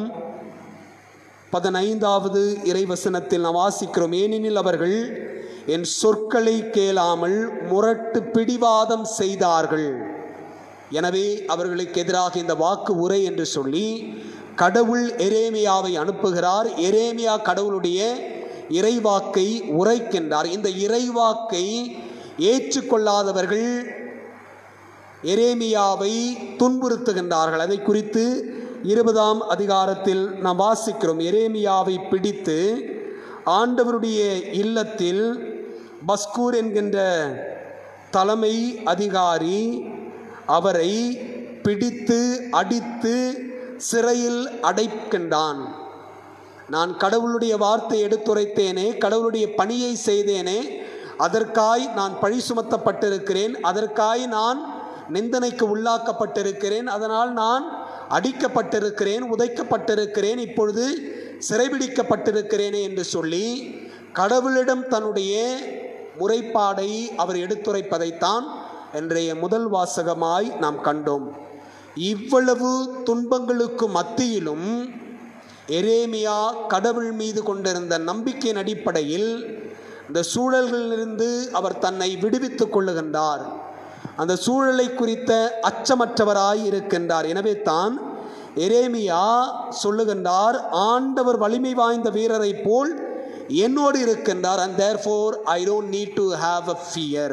15வது இறைவசனத்தில் நாம் வாசிக்கிறோம், ஏனெனில் அவர்கள் என் சொற்களை கேளாமல் முரட்டு பிடிவாதம் செய்தார்கள். எனவே அவர்களுக்கு எதிராக இந்த வாக்கு உரை என்று சொல்லி கடவுள் எரேமியாவை அனுப்புகிறார். எரேமியா கடவுளுடைய இறைவாக்கை உரைக்கின்றார். இந்த இறைவாக்கை ஏற்றுக்கொள்ளாதவர்கள் எரேமியாவை துன்புறுத்துகின்றார்கள். அதை குறித்து 20ஆம் அதிகாரத்தில் நாம் வாசிக்கிறோம். எரேமியாவை பிடித்து ஆண்டவருடைய இல்லத்தில் பஸ்கூர் என்கின்ற தலைமை அதிகாரி அவரை பிடித்து அடித்து சிறையில் அடைக்கின்றான். நான் கடவுளுடைய வார்த்தை எடுத்துரைத்தேனே, கடவுளுடைய பணியை செய்தேனே, அதற்காய் நான் பழி சுமத்தப்பட்டிருக்கிறேன், அதற்காய் நான் நிந்தனைக்கு உள்ளாக்கப்பட்டிருக்கிறேன், அதனால் நான் அடிக்கப்பட்டிருக்கிறேன், உதைக்கப்பட்டிருக்கிறேன், இப்பொழுது சிறைபிடிக்கப்பட்டிருக்கிறேனே என்று சொல்லி கடவுளிடம் தன்னுடைய முறைப்பாடை அவர் எடுத்துரைப்பதைத்தான் இன்றைய முதல் வாசகமாய் நாம் கண்டோம். இவ்வளவு துன்பங்களுக்கு மத்தியிலும் எரேமியா கடவுள் மீது கொண்டிருந்த நம்பிக்கையின் அடிப்படையில் இந்த சூழல்களிலிருந்து அவர் தன்னை விடுவித்துக் கொள்ளுகின்றார். அந்த சூழலை குறித்த அச்சமற்றவராய் இருக்கின்றார். எனவே தான் எரேமியா சொல்லுகின்றார், ஆண்டவர் வலிமை வாய்ந்த வீரரை போல் என்னோடு இருக்கின்றார். and therefore I don't need to have a fear.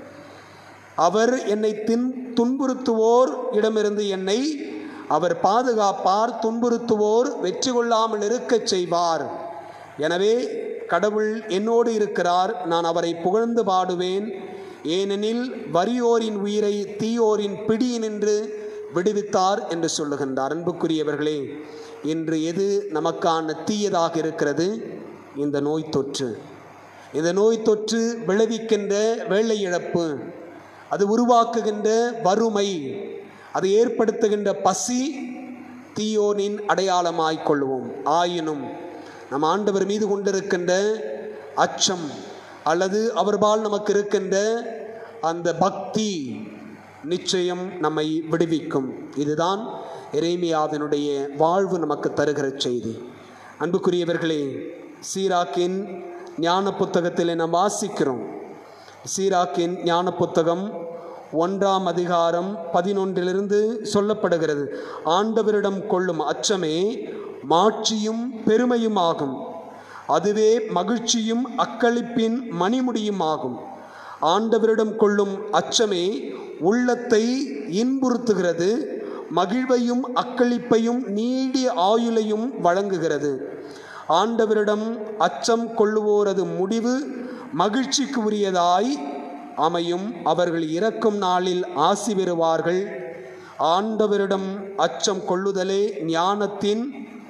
அவர் என்னை துன்புறுத்துவோர் இடமிருந்து என்னை அவர் பாதுகாப்பார், துன்புறுத்துவோர் வெற்றி கொள்ளாமல் இருக்கச் செய்வார். எனவே கடவுள் என்னோடு இருக்கிறார், நான் அவரை புகழ்ந்து பாடுவேன். ஏனெனில் வறியோரின் உயிரை தீயோரின் பிடியினின்று விடுவித்தார் என்று சொல்லுகின்றார். அன்புக்குரியவர்களே, இன்று எது நமக்கான தீயதாக இருக்கிறது? இந்த நோய் தொற்று. இந்த நோய் தொற்று விளைவிக்கின்ற வேலை இழப்பு, அது உருவாக்குகின்ற வறுமை, அது ஏற்படுத்துகின்ற பசி தீயோனின் அடையாளமாய் கொள்வோம். ஆயினும் நம் ஆண்டவர் மீது கொண்டிருக்கின்ற அச்சம் அல்லது அவர்பால் நமக்கு இருக்கின்ற அந்த பக்தி நிச்சயம் நம்மை விடுவிக்கும். இதுதான் எரேமியாவினுடைய வாழ்வு நமக்கு தருகிற செய்தி. அன்புக்குரியவர்களே, சீராக்கின் ஞான புத்தகத்தில் நாம் வாசிக்கிறோம். சீராக்கின் ஞான புத்தகம் 1ஆம் அதிகாரம் 11 சொல்லப்படுகிறது, ஆண்டவரிடம் கொள்ளும் அச்சமே மாட்சியும் பெருமையும் ஆகும், அதுவே மகிழ்ச்சியும் அக்களிப்பின் மணிமுடியும் ஆகும். ஆண்டவரிடம் கொள்ளும் அச்சமே உள்ளத்தை இன்புறுத்துகிறது, மகிழ்வையும் அக்களிப்பையும் நீடிய ஆயுளையும் வழங்குகிறது. ஆண்டவரிடம் அச்சம் கொள்ளுவோரது முடிவு மகிழ்ச்சிக்கு உரியதாய் அமையும், அவர்கள் இறக்கும் நாளில் ஆசி பெறுவார்கள். ஆண்டவரிடம் அச்சம் கொள்ளுதலே ஞானத்தின்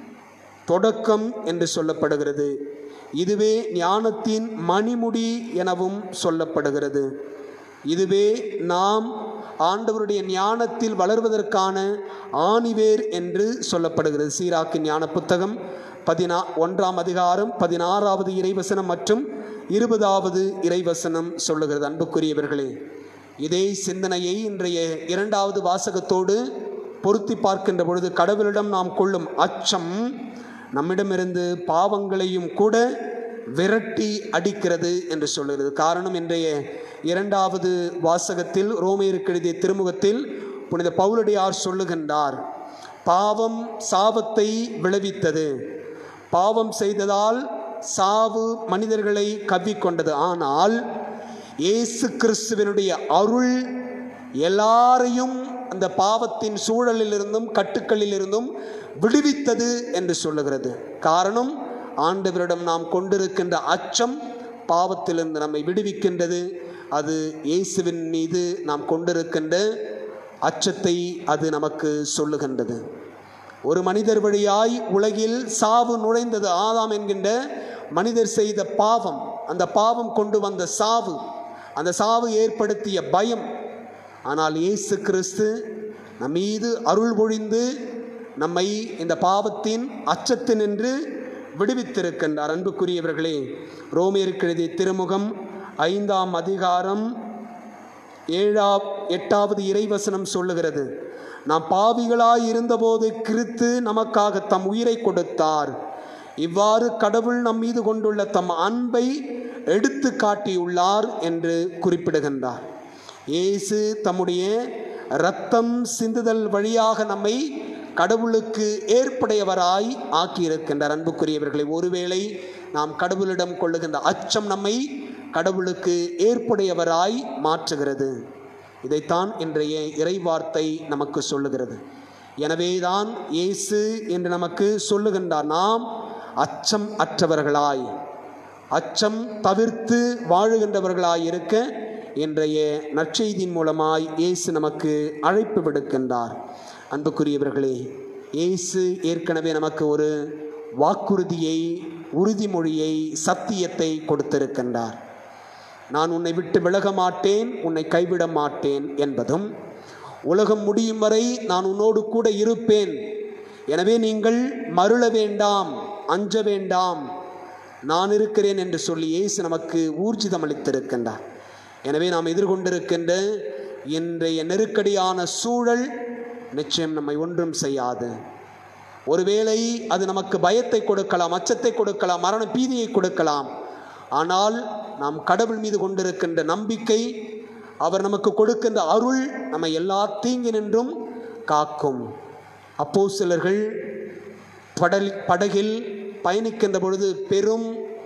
தொடக்கம் என்று சொல்லப்படுகிறது. இதுவே ஞானத்தின் மணிமுடி எனவும் சொல்லப்படுகிறது. இதுவே நாம் ஆண்டவருடைய ஞானத்தில் வளர்வதற்கான ஆணிவேர் என்று சொல்லப்படுகிறது. சீராக்கின் ஞான புத்தகம் 1ஆம் அதிகாரம் 16வது இறைவசனம் மற்றும் 20வது இறைவசனம் சொல்லுகிறது. அன்புக்குரியவர்களே, இதே சிந்தனையை இன்றைய 2வது வாசகத்தோடு பொருத்தி பார்க்கின்ற பொழுது கடவுளிடம் நாம் கொள்ளும் அச்சம் நம்மிடமிருந்து பாவங்களையும் கூட விரட்டி அடிக்கிறது என்று சொல்லுகிறது. காரணம், இன்றைய 2வது வாசகத்தில் ரோமேயருக்கு எழுதிய திருமுகத்தில் புனித பவுலடியார் சொல்லுகின்றார், பாவம் சாபத்தை விளைவித்தது, பாவம் செய்ததால் சாவு மனிதர்களை கவ்விக்கொண்டது. ஆனால் இயேசு கிறிஸ்துவினுடைய அருள் எல்லாரையும் அந்த பாவத்தின் சூழலிலிருந்தும் கட்டுக்களிலிருந்தும் விடுவித்தது என்று சொல்லுகிறது. காரணம், ஆண்டவரிடம் நாம் கொண்டிருக்கின்ற அச்சம் பாவத்திலிருந்து நம்மை விடுவிக்கின்றது. அது இயேசுவின் மீது நாம் கொண்டிருக்கின்ற அச்சத்தை அது நமக்கு சொல்லுகின்றது. ஒரு மனிதர் வழியாய் உலகில் சாவு நுழைந்தது. ஆதாம் என்கின்ற மனிதர் செய்த பாவம், அந்த பாவம் கொண்டு வந்த சாவு, அந்த சாவு ஏற்படுத்திய பயம். ஆனால் இயேசு கிறிஸ்து நம் மீது அருள் பொழிந்து நம்மை இந்த பாவத்தின் அச்சத்தினின்று விடுவித்திருக்கின்றார். அன்புக்குரியவர்களே, ரோமேயருக்கு எழுதிய திருமுகம் 5ஆம் அதிகாரம் 8வது இறைவசனம் சொல்லுகிறது, நாம் பாவிகளாய் இருந்தபோது கிறிஸ்து நமக்காக தம் உயிரை கொடுத்தார். இவ்வாறு கடவுள் நம் மீது கொண்டுள்ள தம் அன்பை எடுத்து காட்டியுள்ளார் என்று குறிப்பிடுகின்றார். இயேசு தம்முடைய இரத்தம் சிந்துதல் வழியாக நம்மை கடவுளுக்கு ஏற்புடையவராய் ஆக்கியிருக்கின்றார். அன்புக்குரியவர்களை, ஒருவேளை நாம் கடவுளிடம் கொள்ளுகின்ற அச்சம் நம்மை கடவுளுக்கு ஏற்புடையவராய் மாற்றுகிறது. இதைத்தான் இன்றைய இறைவார்த்தை நமக்கு சொல்லுகிறது. எனவேதான் இயேசு என்று நமக்கு சொல்லுகின்றார், நாம் அச்சம் அற்றவர்களாய், அச்சம் தவிர்த்து வாழுகின்றவர்களாய் இருக்க இன்றைய நற்செய்தியின் மூலமாய் இயேசு நமக்கு அழைப்பு விடுக்கின்றார். அன்புக்குரியவர்களே, இயேசு ஏற்கனவே நமக்கு ஒரு வாக்குறுதியை, உறுதிமொழியை, சத்தியத்தை கொடுத்திருக்கின்றார். நான் உன்னை விட்டு விலக மாட்டேன், உன்னை கைவிட மாட்டேன் என்பதும், உலகம் முடியும் வரை நான் உன்னோடு கூட இருப்பேன். எனவே நீங்கள் மருள வேண்டாம், அஞ்ச வேண்டாம், நான் இருக்கிறேன் என்று சொல்லி இயேசு நமக்கு ஊர்ஜிதம் அளித்திருக்கின்றார். எனவே நாம் எதிர்கொண்டிருக்கின்ற இன்றைய நெருக்கடியான சூழல் நிச்சயம் நம்மை ஒன்றும் செய்யாது. ஒருவேளை அது நமக்கு பயத்தை கொடுக்கலாம், அச்சத்தை கொடுக்கலாம், மரண பீதியை கொடுக்கலாம். ஆனால் நாம் கடவுள் மீது கொண்டிருக்கின்ற நம்பிக்கை, அவர் நமக்கு கொடுக்கின்ற அருள் நம்மை எல்லா தீங்கினின்றும் காக்கும். அப்போஸ்தலர்கள் படகில் பயணிக்கின்ற பொழுது பெரும்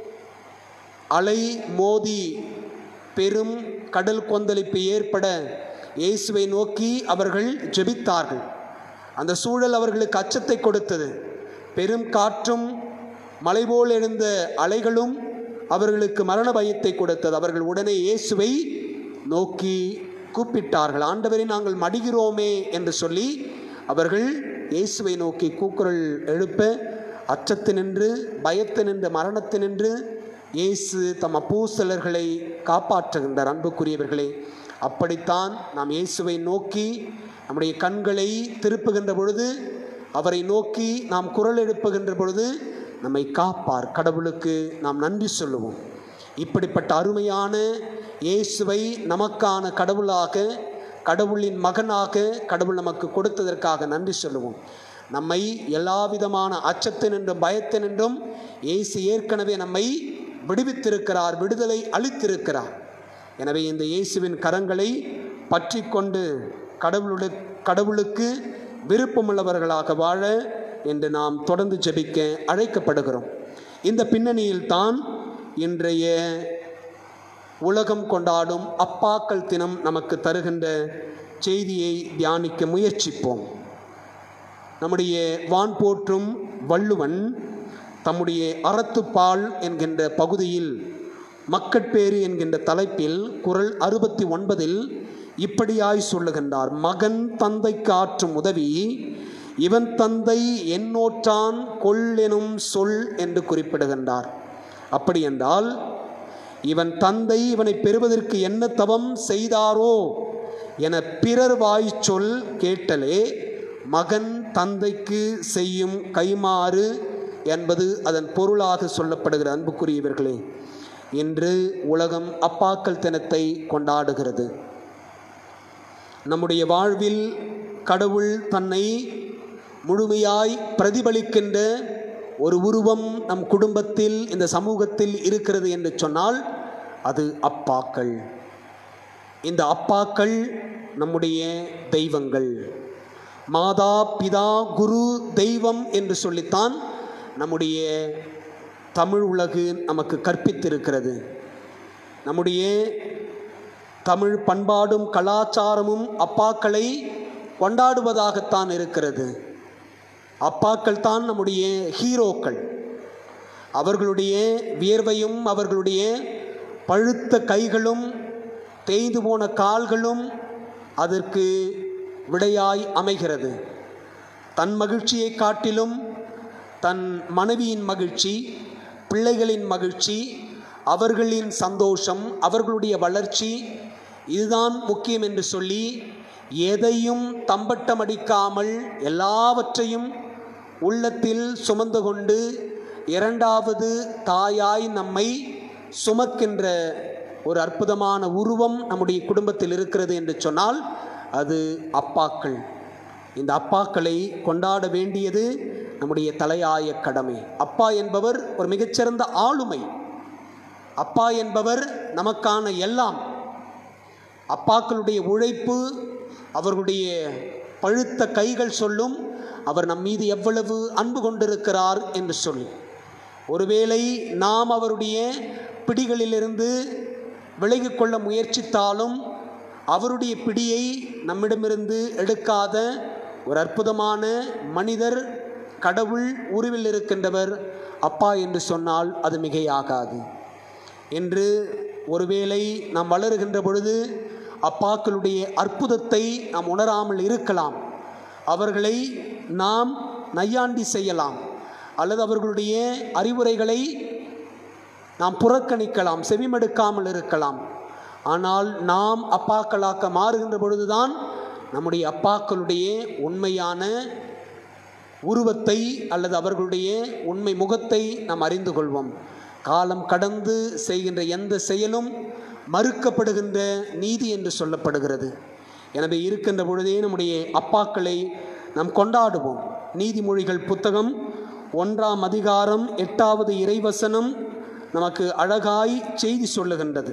அலை மோதி பெரும் கடல் கொந்தளிப்பு ஏற்பட இயேசுவை நோக்கி அவர்கள் ஜெபித்தார்கள். அந்த சூழல் அவர்களுக்கு அச்சத்தை கொடுத்தது. பெரும் காற்றும் மலை போல் எழுந்த அலைகளும் அவர்களுக்கு மரண பயத்தை கொடுத்தது. அவர்கள் உடனே இயேசுவை நோக்கி கூப்பிட்டார்கள். ஆண்டவரை, நாங்கள் மடிகிறோமே என்று சொல்லி அவர்கள் இயேசுவை நோக்கி கூக்குரல் எழுப்ப, அச்சத்தினின்று, பயத்தினின்று, மரணத்தினின்று இயேசு தம் அப்போஸ்தலர்களை காப்பாற்றுகின்றார். அன்புக்குரியவர்களே, அப்படித்தான் நாம் இயேசுவை நோக்கி நம்முடைய கண்களை திருப்புகின்ற பொழுது, அவரை நோக்கி நாம் குரல் எழுப்புகின்ற பொழுது நம்மை காப்பார். கடவுளுக்கு நாம் நன்றி சொல்லுவோம். இப்படிப்பட்ட அருமையான இயேசுவை நமக்கான கடவுளாக, கடவுளின் மகனாக கடவுள் நமக்கு கொடுத்ததற்காக நன்றி சொல்லுவோம். நம்மை எல்லா விதமான அச்சத்தினின்றும் பயத்தினின்றும் இயேசு ஏற்கனவே நம்மை விடுவித்திருக்கிறார், விடுதலை அளித்திருக்கிறார். எனவே இந்த இயேசுவின் கரங்களை பற்றி கொண்டு கடவுளுக்கு விருப்பமுள்ளவர்களாக வாழ என்று நாம் தொடர்ந்து ஜெபிக்க அழைக்கப்படுகிறோம். இந்த பின்னணியில் தான் இன்றைய உலகம் கொண்டாடும் அப்பாக்கள் தினம் நமக்கு தருகின்ற செய்தியை தியானிக்க முயற்சிப்போம். நம்முடைய வான் போற்றும் வள்ளுவன் தம்முடைய அறத்துப்பால் என்கின்ற பகுதியில் மக்கட்பேறு என்கின்ற தலைப்பில் குறள் 69 இப்படியாய் சொல்லுகின்றார்: மகன் தந்தைக்கு ஆற்றும் உதவி இவன் தந்தை என்னோற்றான் கொள் எனும் சொல் என்று குறிப்பிடுகின்றார். அப்படி என்றால், இவன் தந்தை இவனை பெறுவதற்கு என்ன தவம் செய்தாரோ என பிறர் வாய் சொல் கேட்டலே மகன் தந்தைக்கு செய்யும் கைமாறு என்பது அதன் பொருளாக சொல்லப்படுகிற. அன்புக்குரியவர்களே, இன்று உலகம் அப்பாக்கள் தினத்தை கொண்டாடுகிறது. நம்முடைய வாழ்வில் கடவுள் தன்னை முழுமையாய் பிரதிபலிக்கின்ற ஒரு உருவம் நம் குடும்பத்தில், இந்த சமூகத்தில் இருக்கிறது என்று சொன்னால் அது அப்பாக்கள். இந்த அப்பாக்கள் நம்முடைய தெய்வங்கள். மாதா, பிதா, குரு, தெய்வம் என்று சொல்லித்தான் நம்முடைய தமிழ் உலகு நமக்கு கற்பித்திருக்கிறது. நம்முடைய தமிழ் பண்பாடும் கலாச்சாரமும் அப்பாக்களை கொண்டாடுவதாகத்தான் இருக்கிறது. அப்பாக்கள் தான் நம்முடைய ஹீரோக்கள். அவர்களுடைய வியர்வையும் அவர்களுடைய பழுத்த கைகளும் தேய்ந்து போன கால்களும் அதற்கு விடையாய் அமைகிறது. தன் மகிழ்ச்சியை காட்டிலும் தன் மனைவியின் மகிழ்ச்சி, பிள்ளைகளின் மகிழ்ச்சி, அவர்களின் சந்தோஷம், அவர்களுடைய வளர்ச்சி, இதுதான் முக்கியம் என்று சொல்லி எதையும் தம்பட்டம் அடிக்காமல் எல்லாவற்றையும் உள்ளத்தில் சுமந்து கொண்டு இரண்டாவது தாயாய் நம்மை சுமக்கின்ற ஒரு அற்புதமான உருவம் நம்முடைய குடும்பத்தில் இருக்கிறது என்று சொன்னால் அது அப்பாக்கள். இந்த அப்பாக்களை கொண்டாட வேண்டியது நம்முடைய தலையாய கடமை. அப்பா என்பவர் ஒரு மிகச்சிறந்த ஆளுமை. அப்பா என்பவர் நமக்கான எல்லாம். அப்பாக்களுடைய உழைப்பு, அவர்களுடைய பழுத்த கைகள் சொல்லும் அவர் நம் மீது எவ்வளவு அன்பு கொண்டிருக்கிறார் என்று சொல்லி. ஒருவேளை நாம் அவருடைய பிடிகளிலிருந்து விலகிக்கொள்ள முயற்சித்தாலும் அவருடைய பிடியை நம்மிடமிருந்து எடுக்காத ஒரு அற்புதமான மனிதர், கடவுள் உருவில் இருக்கின்றவர் அப்பா என்று சொன்னால் அது மிகையாகாது. என்று ஒருவேளை நாம் வளருகின்ற பொழுது அப்பாக்களுடைய அற்புதத்தை நாம் உணராமல் இருக்கலாம். அவர்களை நாம் நையாண்டி செய்யலாம், அல்லது அவர்களுடைய அறிவுரைகளை நாம் புறக்கணிக்கலாம், செவிமடுக்காமல் இருக்கலாம். ஆனால் நாம் அப்பாக்களாக மாறுகின்ற பொழுதுதான் நம்முடைய அப்பாக்களுடைய உண்மையான உருவத்தை அல்லது அவர்களுடைய உண்மை முகத்தை நாம் அறிந்து கொள்வோம். காலம் கடந்து செய்கின்ற எந்த செயலும் மறுக்கப்படுகின்ற நீதி என்று சொல்லப்படுகிறது. எனவே இருக்கின்ற பொழுதே நம்முடைய அப்பாக்களை நாம் கொண்டாடுவோம். நீதிமொழிகள் புத்தகம் 1ஆம் அதிகாரம் 8வது இறைவசனம் நமக்கு அழகாய் செய்தி சொல்லுகின்றது.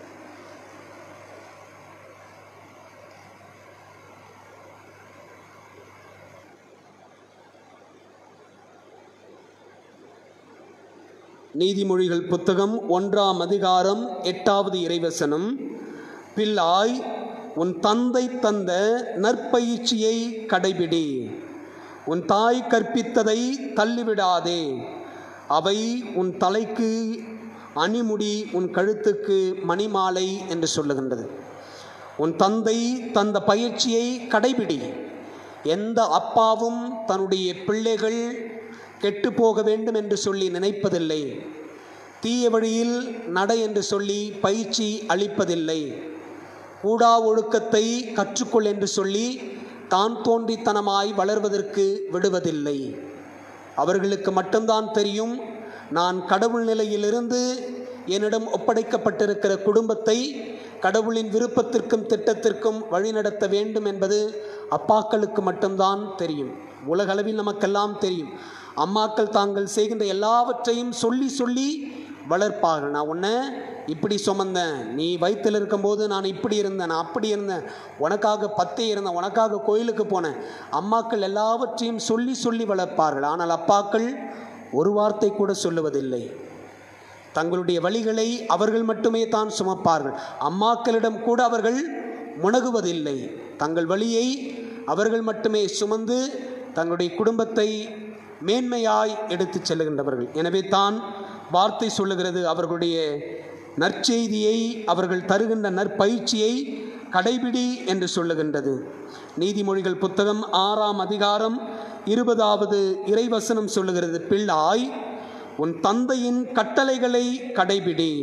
நீதிமொழிகள் புத்தகம் 1ஆம் அதிகாரம் 8வது இறைவசனம், பிள்ளாய் உன் தந்தை தந்த நற்பயிற்சியை கடைபிடி, உன் தாய் கற்பித்ததை தள்ளிவிடாதே, அவை உன் தலைக்கு அணிமுடி, உன் கழுத்துக்கு மணிமாலை என்று சொல்லுகின்றது. உன் தந்தை தந்த பயிற்சியை கடைபிடி. எந்த அப்பாவும் தன்னுடைய பிள்ளைகள் கெட்டு போக வேண்டும் என்று சொல்லி நினைப்பதில்லை. தீய வழியில் நட என்று சொல்லி பயிற்சி அளிப்பதில்லை. கூடா ஒழுக்கத்தை கற்றுக்கொள் என்று சொல்லி தான் தோன்றித்தனமாய் வளர்வதற்கு விடுவதில்லை. அவர்களுக்கு மட்டும்தான் தெரியும், நான் கடவுள் நிலையிலிருந்து என்னிடம் ஒப்படைக்கப்பட்டிருக்கிற குடும்பத்தை கடவுளின் விருப்பத்திற்கும் திட்டத்திற்கும் வழிநடத்த வேண்டும் என்பது அப்பாக்களுக்கு மட்டும்தான் தெரியும். உலகளவில் நமக்கெல்லாம் தெரியும். அம்மாக்கள் தாங்கள் செய்கின்ற எல்லாவற்றையும் சொல்லி சொல்லி வளர்ப்பார்கள். நான் உன்னை இப்படி சுமந்தேன், நீ வயிற்றில் இருக்கும்போது நான் இப்படி இருந்தேன், நான் அப்படி இருந்தேன், உனக்காக பத்தே இருந்தேன், உனக்காக கோயிலுக்கு போனேன். அம்மாக்கள் எல்லாவற்றையும் சொல்லி சொல்லி வளர்ப்பார்கள். ஆனால் அப்பாக்கள் ஒரு வார்த்தை கூட சொல்லுவதில்லை. தங்களுடைய வழிகளை அவர்கள் மட்டுமே தான் சுமப்பார்கள். அம்மாக்களிடம் கூட அவர்கள் முனகுவதில்லை. தங்கள் வழியை அவர்கள் மட்டுமே சுமந்து தங்களுடைய குடும்பத்தை மேன்மையாய் எடுத்து செல்லுகின்றவர்கள். எனவே தான் வார்த்தை சொல்லுகிறது, அவர்களுடைய நற்செய்தியை, அவர்கள் தருகின்ற நற்பயிற்சியை கடைபிடி என்று சொல்லுகின்றது. நீதிமொழிகள் புத்தகம் 6ஆம் அதிகாரம் 20வது இறைவசனம் சொல்லுகிறது, பிள்ளாய் உன் தந்தையின் கட்டளைகளை கடைபிடி,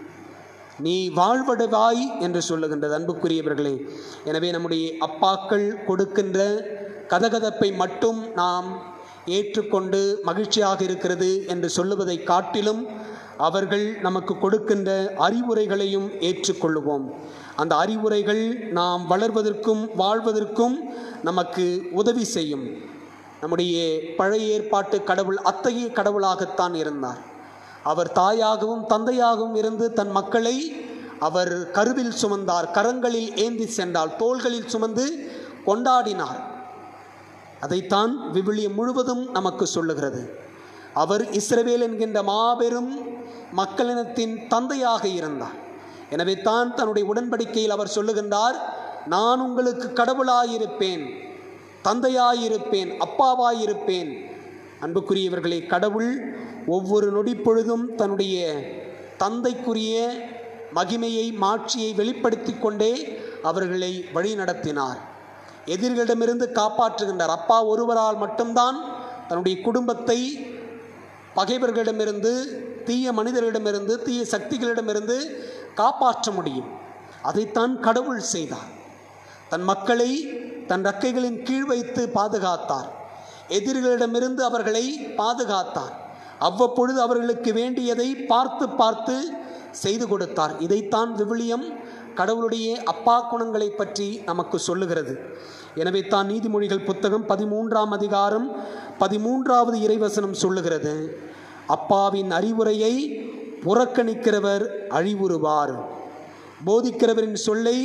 நீ வாழ்வடைவாய் என்று சொல்லுகின்றது. அன்புக்குரியவர்களே, எனவே நம்முடைய அப்பாக்கள் கொடுக்கின்ற கதகதப்பை மட்டும் நாம் ஏற்றுக்கொண்டு மகிழ்ச்சியாக இருக்கிறது என்று சொல்லுவதை காட்டிலும் அவர்கள் நமக்கு கொடுக்கின்ற அறிவுரைகளையும் ஏற்றுக்கொள்ளுவோம். அந்த அறிவுரைகள் நாம் வளர்வதற்கும் வாழ்வதற்கும் நமக்கு உதவி செய்யும். நம்முடைய பழைய ஏற்பாட்டு கடவுள் அத்தகைய கடவுளாகத்தான் இருந்தார். அவர் தாயாகவும் தந்தையாகவும் இருந்து தன் மக்களை அவர் கருவில் சுமந்தார், கரங்களில் ஏந்தி சென்றார், தோள்களில் சுமந்து கொண்டாடினார். அதைத்தான் விவிலியம் முழுவதும் நமக்கு சொல்லுகிறது. அவர் இஸ்ரவேல் என்கின்ற மாபெரும் மக்களினத்தின் தந்தையாக இருந்தார். எனவே தான் தன்னுடைய உடன்படிக்கையில் அவர் சொல்லுகின்றார், நான் உங்களுக்கு கடவுளாயிருப்பேன், தந்தையாயிருப்பேன், அப்பாவாயிருப்பேன். அன்புக்குரியவர்களே, கடவுள் ஒவ்வொரு நொடி பொழுதும் தன்னுடைய தந்தைக்குரிய மகிமையை, மாட்சியை வெளிப்படுத்தி கொண்டே அவர்களை வழி நடத்தினார். எதிரிகளிடமிருந்து காப்பாற்றுகின்றார். அப்பா ஒருவரால் மட்டும்தான் தன்னுடைய குடும்பத்தை பகைவர்களிடமிருந்து, தீய மனிதர்களிடமிருந்து, தீய சக்திகளிடமிருந்து காப்பாற்ற முடியும். அதைத்தான் கடவுள் செய்தார். தன் மக்களை தன் இறக்கைகளின் கீழ் வைத்து பாதுகாத்தார். எதிரிகளிடமிருந்து அவர்களை பாதுகாத்தார். அவ்வப்பொழுது அவர்களுக்கு வேண்டியதை பார்த்து பார்த்து செய்து கொடுத்தார். இதைத்தான் விவிலியம் கடவுளுடைய அப்பா குணங்களை பற்றி நமக்கு சொல்லுகிறது. எனவே தான் நீதிமொழிகள் புத்தகம் 13ஆம் அதிகாரம் 13வது இறைவசனம் சொல்லுகிறது, அப்பாவின் அறிவுரையை புறக்கணிக்கிறவர் அழிவுறுவார், போதிக்கிறவரின் சொல்லை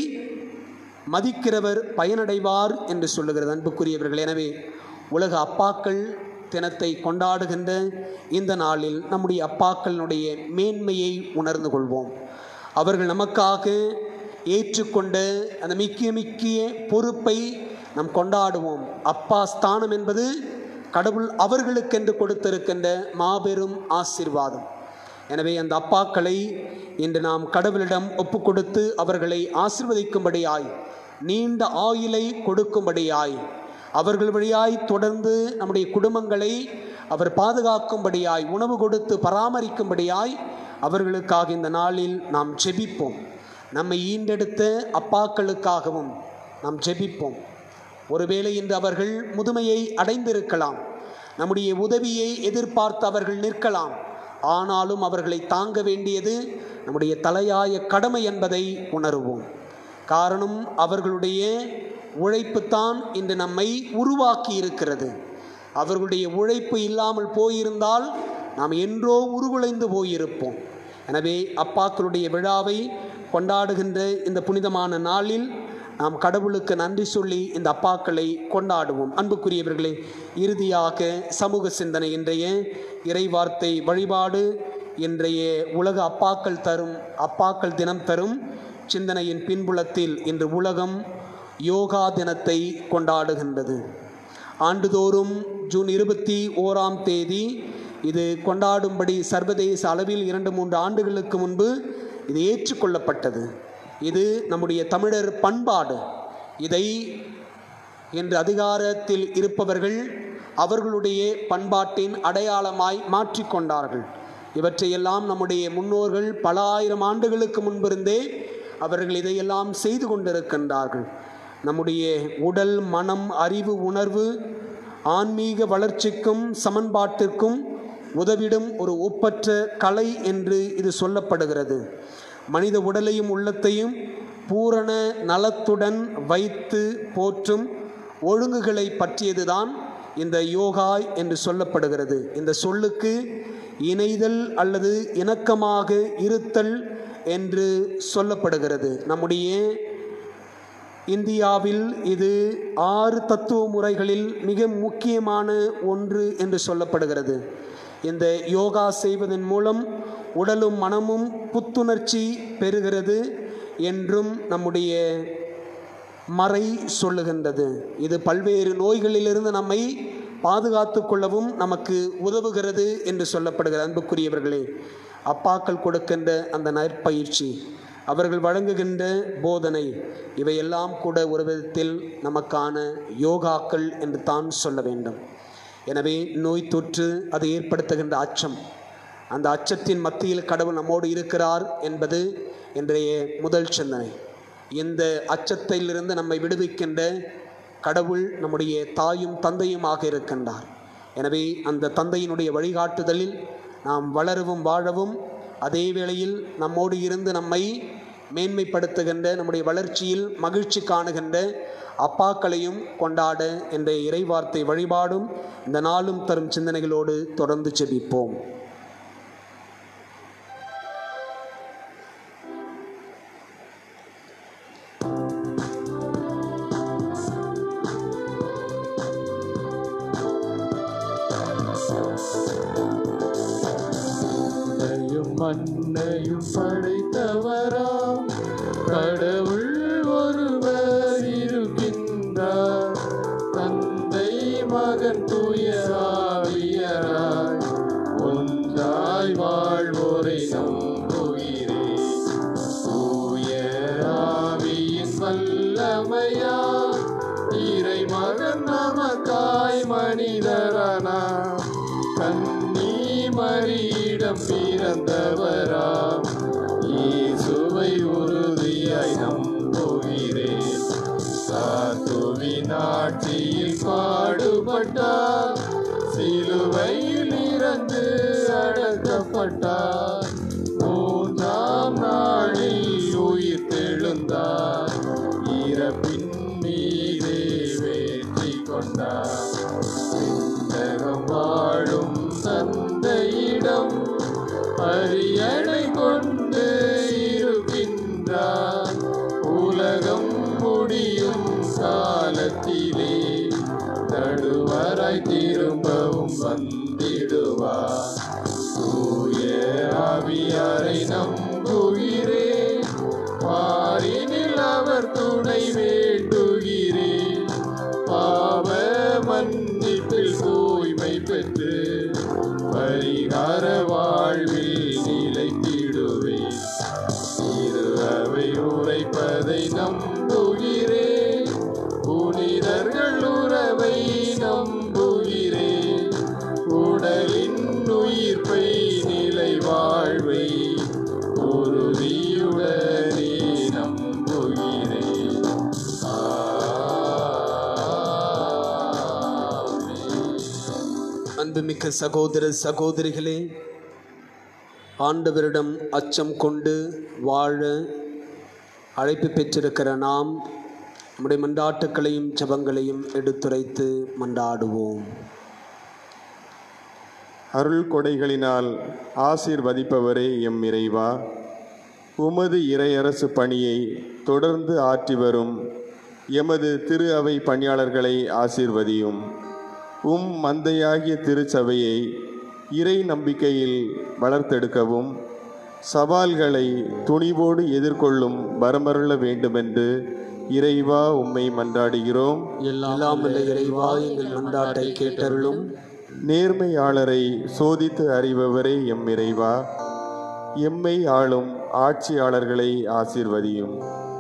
மதிக்கிறவர் பயனடைவார் என்று சொல்லுகிறது. அன்புக்குரியவர்கள், எனவே உலக அப்பாக்கள் தினத்தை கொண்டாடுகின்ற இந்த நாளில் நம்முடைய அப்பாக்களினுடைய மேன்மையை உணர்ந்து கொள்வோம். அவர்கள் நமக்காக ஏற்றுக்கொண்ட அந்த முக்கிய பொறுப்பை நாம் கொண்டாடுவோம். அப்பா ஸ்தானம் என்பது கடவுள் அவர்களுக்கென்று கொடுத்திருக்கின்ற மாபெரும் ஆசீர்வாதம். எனவே அந்த அப்பாக்களை இன்று நாம் கடவுளிடம் ஒப்பு கொடுத்து அவர்களை ஆசீர்வதிக்கும்படியாய், நீண்ட ஆயுளை கொடுக்கும்படியாய், அவர்கள் வழியாய் தொடர்ந்து நம்முடைய குடும்பங்களை அவர் பாதுகாக்கும்படியாய், உணவு கொடுத்து பராமரிக்கும்படியாய் அவர்களுக்காக இந்த நாளில் நாம் ஜெபிப்போம். நம்மை ஈண்டெடுத்த அப்பாக்களுக்காகவும் நாம் ஜெபிப்போம். ஒருவேளை இன்று அவர்கள் முதுமையை அடைந்திருக்கலாம், நம்முடைய உதவியை எதிர்பார்த்து அவர்கள் நிற்கலாம். ஆனாலும் அவர்களை தாங்க வேண்டியது நம்முடைய தலையாய கடமை என்பதை உணர்வோம். காரணம், அவர்களுடைய உழைப்புத்தான் இன்று நம்மை உருவாக்கி இருக்கிறது. அவர்களுடைய உழைப்பு இல்லாமல் போயிருந்தால் நாம் என்றோ உருகுலைந்து போயிருப்போம். எனவே அப்பாக்களுடைய விழாவை கொண்டாடுகின்ற இந்த புனிதமான நாளில் நாம் கடவுளுக்கு நன்றி சொல்லி இந்த அப்பாக்களை கொண்டாடுவோம். அன்புக்குரியவர்களே, இறுதியாக சமூக சிந்தனை. இன்றைய இறைவார்த்தை வழிபாடு இன்றைய உலக அப்பாக்கள் தினம் தரும் சிந்தனையின் பின்புலத்தில் இன்று உலகம் யோகா தினத்தை கொண்டாடுகின்றது. ஆண்டுதோறும் ஜூன் 21ஆம் தேதி இது கொண்டாடும்படி சர்வதேச அளவில் 2-3 ஆண்டுகளுக்கு முன்பு இது ஏற்றுக்கொள்ளப்பட்டது. இது நம்முடைய தமிழர் பண்பாடு. இதை இன்று அதிகாரத்தில் இருப்பவர்கள் அவர்களுடைய பண்பாட்டின் அடையாளமாய் மாற்றிக்கொண்டார்கள். இவற்றையெல்லாம் நம்முடைய முன்னோர்கள் பல ஆயிரம் ஆண்டுகளுக்கு முன்பிருந்தே அவர்கள் இதையெல்லாம் செய்து கொண்டிருக்கின்றார்கள். நம்முடைய உடல், மனம், அறிவு, உணர்வு, ஆன்மீக வளர்ச்சிக்கும் சமன்பாட்டிற்கும் உதவிடும் ஒரு ஒப்பற்ற கலை என்று இது சொல்லப்படுகிறது. மனித உடலையும் உள்ளத்தையும் பூரண நலத்துடன் வைத்து போற்றும் ஒழுங்குகளை பற்றியதுதான் இந்த யோகா என்று சொல்லப்படுகிறது. இந்த சொல்லுக்கு இணைதல் அல்லது இணக்கமாக இருத்தல் என்று சொல்லப்படுகிறது. நம்முடைய இந்தியாவில் இது 6 தத்துவ முறைகளில் மிக முக்கியமான ஒன்று என்று சொல்லப்படுகிறது. இந்த யோகா செய்வதன் மூலம் உடலும் மனமும் புத்துணர்ச்சி பெறுகிறது என்றும் நம்முடைய மறை சொல்லுகின்றது. இது பல்வேறு நோய்களிலிருந்து நம்மை பாதுகாத்து கொள்ளவும் நமக்கு உதவுகிறது என்று சொல்லப்படுகிறது. அன்புக்குரியவர்களே, அப்பாக்கள் கொடுக்கின்ற அந்த நற்பயிற்சி, அவர்கள் வழங்குகின்ற போதனை, இவையெல்லாம் கூட ஒரு விதத்தில் நமக்கான யோகாக்கள் என்று தான் சொல்ல வேண்டும். எனவே நோய் தொற்று அது ஏற்படுத்துகின்ற அச்சம், அந்த அச்சத்தின் மத்தியில் கடவுள் நம்மோடு இருக்கிறார் என்பது இன்றைய முதல் சிந்தனை. இந்த அச்சத்திலிருந்து நம்மை விடுவிக்கின்ற கடவுள் நம்முடைய தாயும் தந்தையுமாக இருக்கின்றார். எனவே அந்த தந்தையினுடைய வழிகாட்டுதலில் நாம் வளரவும் வாழவும், அதே வேளையில் நம்மோடு இருந்து நம்மை மேன்மைப்படுத்துகின்ற, நம்முடைய வளர்ச்சியில் மகிழ்ச்சி காணுகின்ற அப்பாக்களையும் கொண்டாட என்ற இறைவார்த்தை வழிபாடும் இந்த நாளும் தரும் சிந்தனைகளோடு தொடர்ந்து செபிப்போம். மண்ணையும் படைத்தவராம் கடவுள் ஒருவர் இருக்கின்றார். தந்தை, மகன், தூய ஆவியராய் ஒன்றாய் வாழ்வோரை நம்புகிறேன். தூய ஆவியின் வல்லமையா இறை மகன் நமக்காய் மனிதரானார். மரியிடம் பிறந்தவராம் இயேசுவை உறுதியாய் நம்புகிறேன். சாத்துவின் ஆட்சியில் பாடுபட்டார், சிலுவையில் இறந்து அடக்கப்பட்டார். 3ஆம் நாளில் உயிர் தெழுந்தார், இறப்பின் மீதே வெற்றி கொண்டார். விண்ணகம் வாழும் தந்தையிடம் அரியணை கொண்டு இருக்கின்றார். உலகம் முடியும் காலத்திலே நடுவராய் திரும்பவும் வந்திடுவார். தூய ஆவியாரை நம்புகிறேன், பாரினில் அவர் துணை வேண்டுகிறேன். பாவ மன்னிப்பில் தூய்மை பெற்று பரிகார வாழ்வில் நிலைத்திடுவேன். இரு அவை உரைப்பதை நம்புகிறேன், புனிதர்கள் உறவை நம்புகிறேன். உடலின் உயிர்ப்பை நிலை வாழ்வை உறுதியுடனே நம்புகிறேன். அன்புமிக்க சகோதர சகோதரிகளே, ஆண்டவரிடம் அச்சம் கொண்டு வாழ அழைப்பு பெற்றிருக்கிற நாம் நம்முடைய மன்றாட்டுக்களையும் ஜெபங்களையும் எடுத்துரைத்து மன்றாடுவோம். அருள் கொடைகளினால் ஆசீர்வதிப்பவரே எம் இறைவா, உமது இறையரசு பணியை தொடர்ந்து ஆற்றி வரும் எமது திரு அவை பணியாளர்களை ஆசீர்வதியும். மந்தையாகிய திருச்சபையை இறை நம்பிக்கையில் வளர்த்தெடுக்கவும் சவால்களை துணிவோடு எதிர்கொள்ளும் வரமருள வேண்டுமென்று இறைவா உம்மை மன்றாடுகிறோம். எல்லாம் வல்ல இறைவா, எங்கள் மன்றாட்டை கேட்டருளும். நேர்மையாளரை சோதித்து அறிபவரே எம் இறைவா, எம்மை ஆளும் ஆட்சியாளர்களை ஆசீர்வதியும்.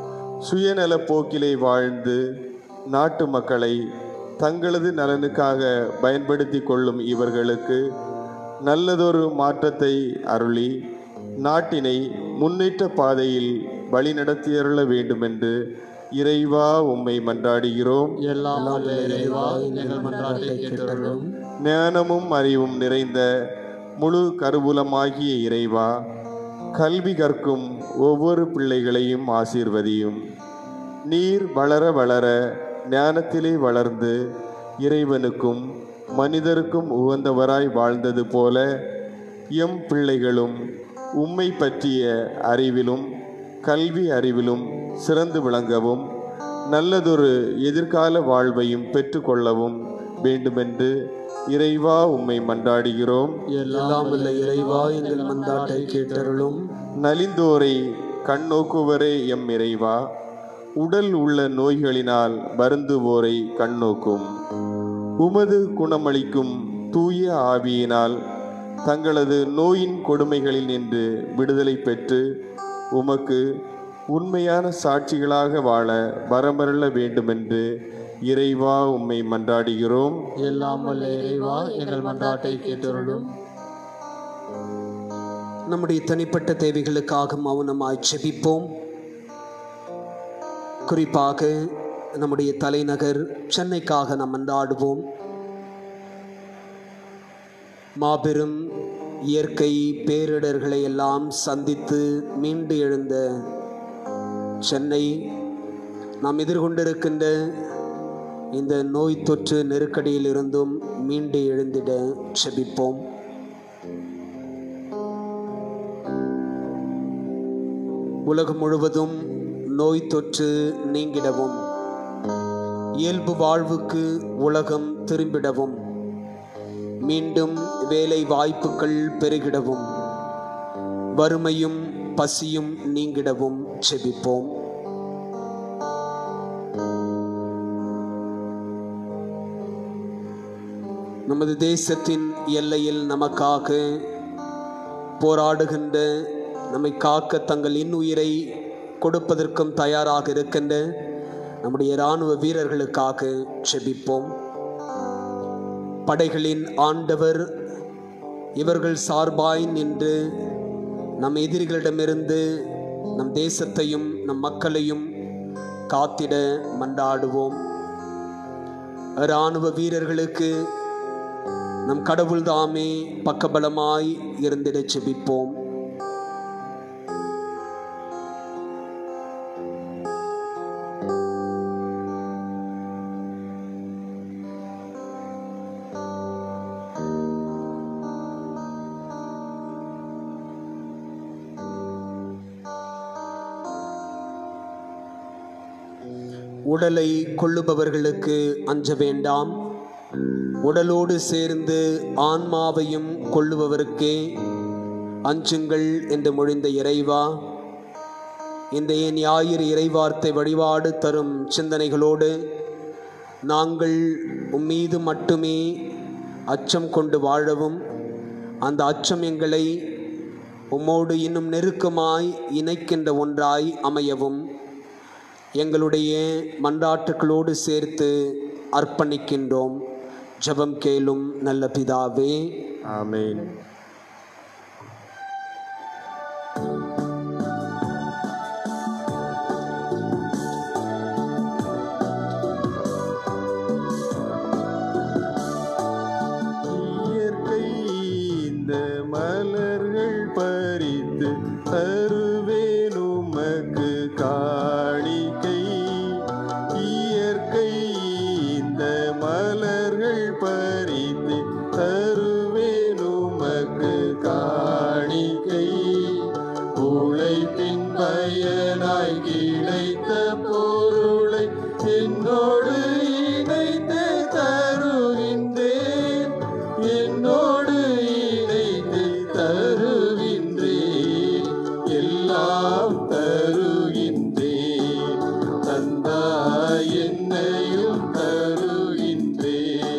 சுயநல போக்கிலே வாழ்ந்து நாட்டு மக்களை தங்களது நலனுக்காக பயன்படுத்தி கொள்ளும் இவர்களுக்கு நல்லதொரு மாற்றத்தை அருளி நாட்டினை முன்னேற்ற பாதையில் வழிநடத்தியருள வேண்டுமென்று இறைவா உம்மை மன்றாடுகிறோம். எல்லாம் வல்ல இறைவா, எங்கள் மன்றாட்டை கேட்டருளும். ஞானமும் அறிவும் நிறைந்த முழு கருவூலமாகிய இறைவா, கல்வி கற்கும் ஒவ்வொரு பிள்ளைகளையும் ஆசீர்வதியும். நீர் வளர வளர ஞானத்திலே வளர்ந்து இறைவனுக்கும் மனிதருக்கும் உகந்தவராய் வாழ்ந்தது போல எம் பிள்ளைகளும் உம்மை பற்றிய அறிவிலும் கல்வி அறிவிலும் சிறந்து விளங்கவும் நல்லதொரு எதிர்கால வாழ்வையும் பெற்றுக்கொள்ளவும் வேண்டுமென்று இறைவா உம்மை மன்றாடுகிறோம். எல்லாம் வல்ல இறைவா, எங்கள் மன்றாட்டை கேட்டருளும். நலிந்தோரை கண்ணோக்குவரே எம் இறைவா, உடல் உள்ள நோய்களினால் வருந்துவோரை கண்ணோக்கும். உமது குணமளிக்கும் தூய ஆவியினால் தங்களது நோயின் கொடுமைகளில் நின்று விடுதலை பெற்று உமக்கு உண்மையான சாட்சிகளாக வாழ வரமருள வேண்டுமென்று இறைவா உம்மை மன்றாடுகிறோம். எல்லாம் வல்ல இறைவா, எங்கள் மன்றாட்டை கேட்டருளும். நம்முடைய தனிப்பட்ட தேவைகளுக்காக மௌனமாய் ஜெபிப்போம். குறிப்பாக நம்முடைய தலைநகர் சென்னைக்காக நாம் மன்றாடுவோம். மாபெரும் இயற்கை பேரிடர்களை எல்லாம் சந்தித்து மீண்டு எழுந்த சென்னை நாம் எதிர்கொண்டிருக்கின்ற இந்த நோய் தொற்று நெருக்கடியில் இருந்தும் மீண்டு எழுந்திட ஜெபிப்போம். உலகம் முழுவதும் நோய் தொற்று நீங்கிடவும் இயல்பு வாழ்வுக்கு உலகம் திரும்பிடவும் மீண்டும் வேலை வாய்ப்புகள் பெருகிடவும் வறுமையும் பசியும் நீங்கிடவும் ஜெபிப்போம். நமது தேசத்தின் எல்லையில் நமக்காக போராடுகின்ற, நம்மை காக்க தங்கள் இன்னுயிரை கொடுப்பதற்கும் தயாராக இருக்கின்ற நம்முடைய இராணுவ வீரர்களுக்காக ஜெபிப்போம். படைகளின் ஆண்டவர் இவர்கள் சார்பாய் நின்று நம் எதிரிகளிடமிருந்து நம் தேசத்தையும் நம் மக்களையும் காத்திட மன்றாடுவோம். இராணுவ வீரர்களுக்கு நம் கடவுள் தாமே பக்கபலமாய் இருந்திட ஜெபிப்போம். உடலை கொள்ளுபவர்களுக்கு அஞ்ச வேண்டாம், உடலோடு சேர்ந்து ஆன்மாவையும் கொள்ளுபவருக்கே அஞ்சுங்கள் என்று மொழிந்த இறைவா, இந்த ஞாயிறு இறைவார்த்தை வழிபாடு தரும் சிந்தனைகளோடு நாங்கள் உம்மீது மட்டுமே அச்சம் கொண்டு வாழவும், அந்த அச்சம் எங்களை உம்மோடு இன்னும் நெருக்கமாய் இணைக்கின்ற ஒன்றாய் அமையவும் எங்களுடைய மன்றாட்டுகளோடு சேர்த்து அர்ப்பணிக்கின்றோம். ஜெபம் கேளும் நல்ல பிதாவே. ஆமென். என்னோடு இணைத்து தருகின்றேன், என்னோடு இணைத்து தருகின்றேன், எல்லாம் தருகின்றேன், தந்தாய் என்னையும் தருகின்றேன்.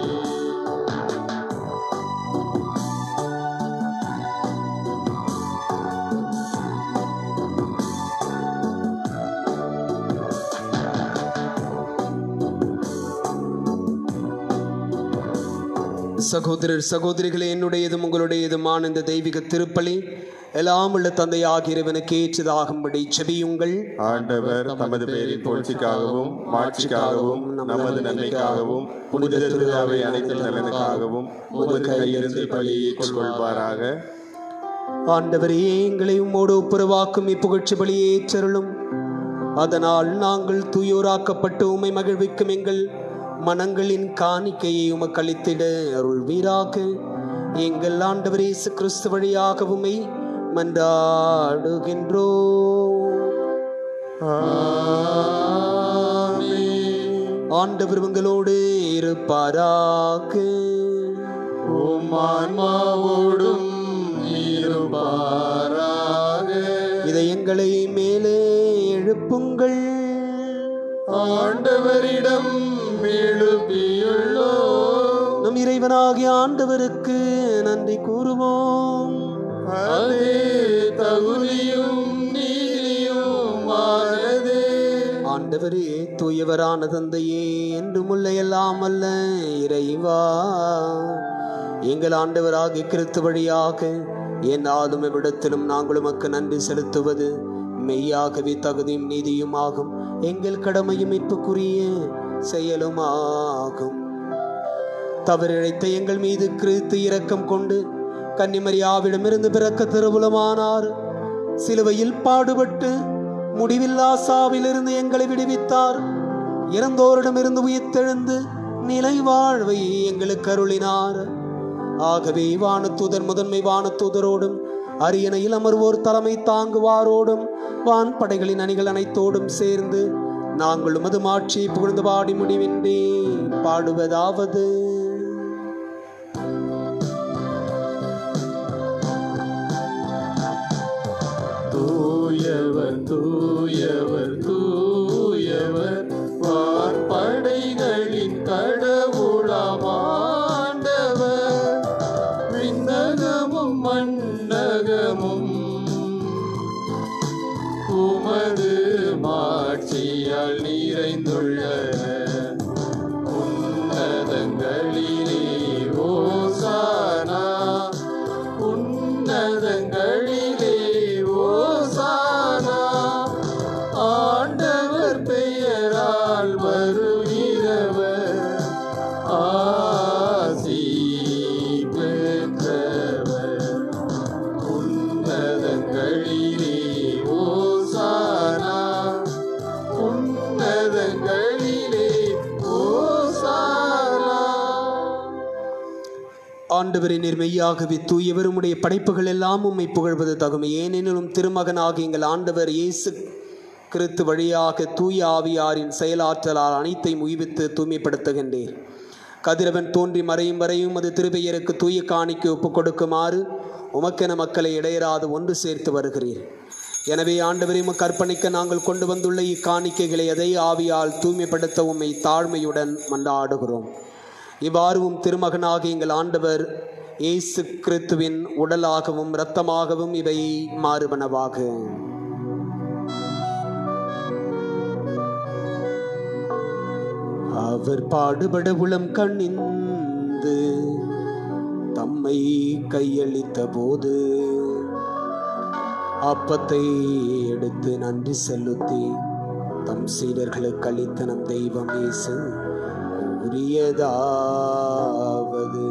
சகோதரர் சகோதரிகளே, என்னுடையதும் உங்களுடையதுமான இந்த தெய்வீக திருப்பலி எல்லாம் உள்ள தந்தையாகிய இறைவனுக்கு ஏற்றதாகும்படி செபியுங்கள். ஆண்டவர் தமது பேரின் புகழ்ச்சிக்காகவும் மாட்சிக்காகவும் நமது நன்மைக்காகவும் புனித திருவிழாவை அனைத்து நலனுக்காகவும் உமது கையிலிருந்து பலியை கொள்வாராக. ஆண்டவரே, எங்களை உம்மோடு ஒப்புரவாக்கும் இப்புகழ்ச்சி பலியை ஏற்றருளும். அதனால் நாங்கள் தூயோராக்கப்பட்டு உம்மை மகிழ்விக்கும் எங்கள் மனங்களின் காணிக்கையை உமக்கு அளித்திட அருள்வீராக. எங்கள் ஆண்டவர் இயேசு கிறிஸ்து வழியாக உம்மை மன்றாடுகின்றோம். ஆண்டவர் உங்களோடு இருப்பாராக. உம் ஆன்மாவோடும் இருப்பாராக. இதயங்களை மேலே எழுப்புங்கள். ஆண்டவரிடம் எழுப்பியுள்ளோம், நம் இறைவனாகிய ஆண்டவருக்கு நன்றி கூறுவோம். அதே தகுதியும் நீதியுமானது. ஆண்டவரே, தூயவரான தந்தையே, என்றும் உள்ள எல்லாம் அல்ல இறைவா, எங்கள் ஆண்டவராகிய கிறிஸ்து வழியாக என்னாலும் எவ்விடத்திலும் நாங்கள் உமக்கு நன்றி செலுத்துவது மெய்யாகவே தகுதியும் நீதியும் ஆகும். எங்கள் கடமையும் மீட்புக்குரிய செயலுமாகும். தவறிழைத்த எங்கள் மீது கிறிஸ்து இரக்கம் கொண்டு கன்னிமரியாவிடமிருந்து பிறக்க திருவுலமானார். சிலுவையில் பாடுபட்டு முடிவில்லா சாவிலிருந்து எங்களை விடுவித்தார். இறந்தோரிடமிருந்து உயிர்த்தெழுந்து நிலை வாழ்வை எங்களுக்கு அருளினார். ஆகவே வானதூதர் முதன்மை வானதூதரோடும் அரியணையில் அமர்வோர் தலைமை தாங்குவாரோடும் வான் படைகளின் அணிகள் அனைத்தோடும் சேர்ந்து நாங்கள் உமது மாட்சியை புகழ்ந்து பாடி முடிவின்றி பாடுவதாவது: தூயவர் தூயவர் தூயவர், வான் படைகளின் கடவுளமாண்டவர், விண்ணகமும் மண்ணகமும் உமது மாட்சியால் நிறைந்துள்ளன. உன்னதங்களிலே ஓசானா, உன்னதங்களிலே ஓசானா, ஆண்டவர் பெயரால் வருகிறவர் ஆசி பெற்றவர். உன்னதங்களிலே ஓசானா, உன்னதங்களிலே ஓசானா. ஆண்டவரே, மெய்யாகவே தூயவர், உம்முடைய படைப்புகள் எல்லாம் உம்மை புகழ்வது தகுமை. ஏனெனிலும் திருமகனாக எங்கள் ஆண்டவர் இயேசு கிறிஸ்து வழியாக தூய ஆவியாரின் செயலாற்றலால் அனைத்தையும் உய்வித்து தூய்மைப்படுத்துகின்றேன். கதிரவன் தோன்றி மறையும் வரையும் அது திருப்பெயருக்கு தூய காணிக்கு ஒப்புக் கொடுக்குமாறு உமக்கென மக்களை இடையராது ஒன்று சேர்த்து வருகிறீர். எனவே ஆண்டவரை உமக்கு அர்ப்பணிக்க நாங்கள் கொண்டு வந்துள்ள இக்காணிக்கைகளை அதை ஆவியால் தூய்மைப்படுத்த உம்மை தாழ்மையுடன் மன்றாடுகிறோம். இவ்வாறும் திருமகனாக எங்கள் ஆண்டவர் இயேசு கிறிஸ்துவின் உடலாகவும் இரத்தமாகவும் இவை மாறுவனவாக. அவர் பாடுபட உளம் கண்ணிந்து தம்மை கையளித்த போது அப்பத்தை எடுத்து நன்றி செலுத்தி தம் சீடர்களுக்கு அளித்த நம் தெய்வம் இயேசு கூறியதாவது: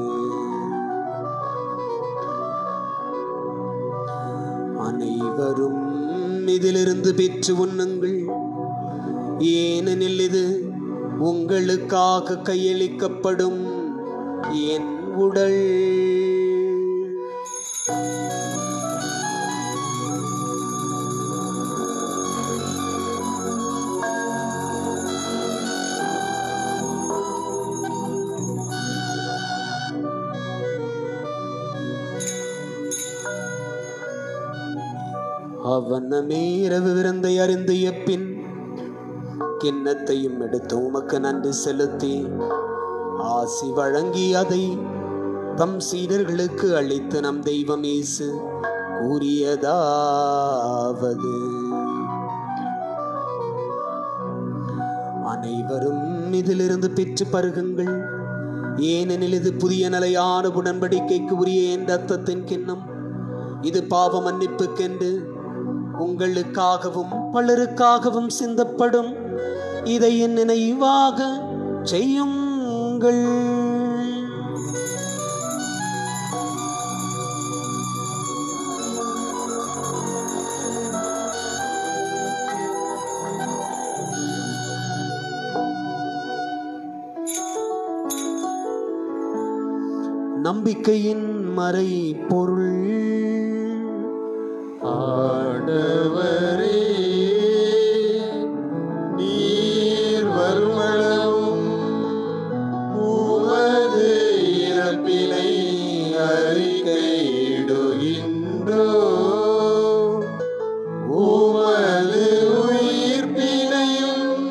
அனைவரும் இதிலிருந்து பெற்று உண்ணுங்கள், ஏனெனில் இது உங்களுக்காக கையளிக்கப்படும் என் உடல். அவனமே இரவு விருந்தை அருந்திய பின் கிண்ணத்தையும் எடுத்து உமக்கு நன்றி செலுத்தி ஆசி வழங்கி அதை தம் சீடர்களுக்கு அளித்து நம் தெய்வம் இயேசு கூறியதாவது: அனைவரும் இதிலிருந்து பெற்று பருகுங்கள், ஏனெனில் இது புதிய நிலையான உடன்படிக்கைக்கு உரிய என் இரத்தத்தின் கிண்ணம். இது பாவ மன்னிப்புக்கென்று உங்களுக்காகவும் பலருக்காகவும் சிந்தப்படும். இதை என் நினைவாக செய்யுங்கள். நம்பிக்கையின் மறை பொருள். ஆண்டவரே, நீர் வருமளவும் உமது இறப்பினை அறிக்கையிடுகின்றோம், உமது உயிர்ப்பினையும்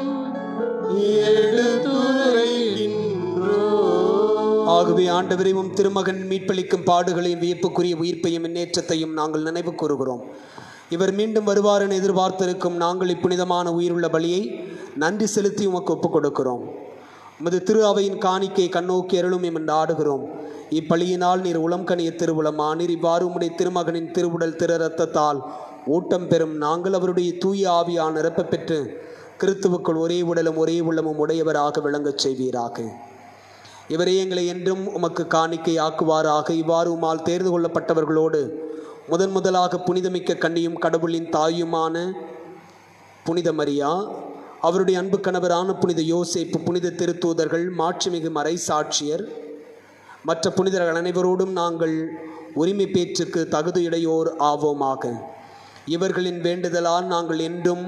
எடுத்துரைக்கின்றோம். ஆகவே ஆண்டவரே, உம் திருமகன் மீட்பளிக்கும் பாடுகளையும் வியப்புக்குரிய உயிர்ப்பையும் முன்னேற்றத்தையும் நாங்கள் நினைவு கூறுகிறோம். இவர் மீண்டும் வருவார் என எதிர்பார்த்திருக்கும் நாங்கள் இப்புனிதமான உயிருள்ள பலியை நன்றி செலுத்தி உமக்கு ஒப்புக் கொடுக்கிறோம். உமது திரு அவையின் காணிக்கை கண்ணோக்கி அருளும் என்று ஆடுகிறோம். இப்பலியினால் நீர் உளம் கனிய திருவுளமானீர். இவ்வாறு உம்முடைய திருமகனின் திருவுடல் திரு இரத்தத்தால் ஊட்டம் பெறும் நாங்கள் அவருடைய தூய ஆவியான நிரப்ப பெற்று கிறிஸ்துவுக்குள் ஒரே உடலும் ஒரே உள்ளமும் உடையவராக விளங்கச் செய்வீராக. இவரே எங்களை என்றும் உமக்கு காணிக்கை ஆக்குவாராக. இவ்வாறு உம்மால் தேர்ந்து கொள்ளப்பட்டவர்களோடு முதலாக புனிதமிக்க கன்னியும் கடவுளின் தாயுமான புனித மரியா, அவருடைய அன்பு கணவரான புனித யோசேப்பு, புனித திருத்தூதர்கள், மாட்சிமிகு மறை சாட்சியர், மற்ற புனிதர்கள் அனைவரோடும் நாங்கள் உரிமை பேச்சுக்கு தகுதியுடையோர் ஆவோமாக. இவர்களின் வேண்டுதலால் நாங்கள் என்றும்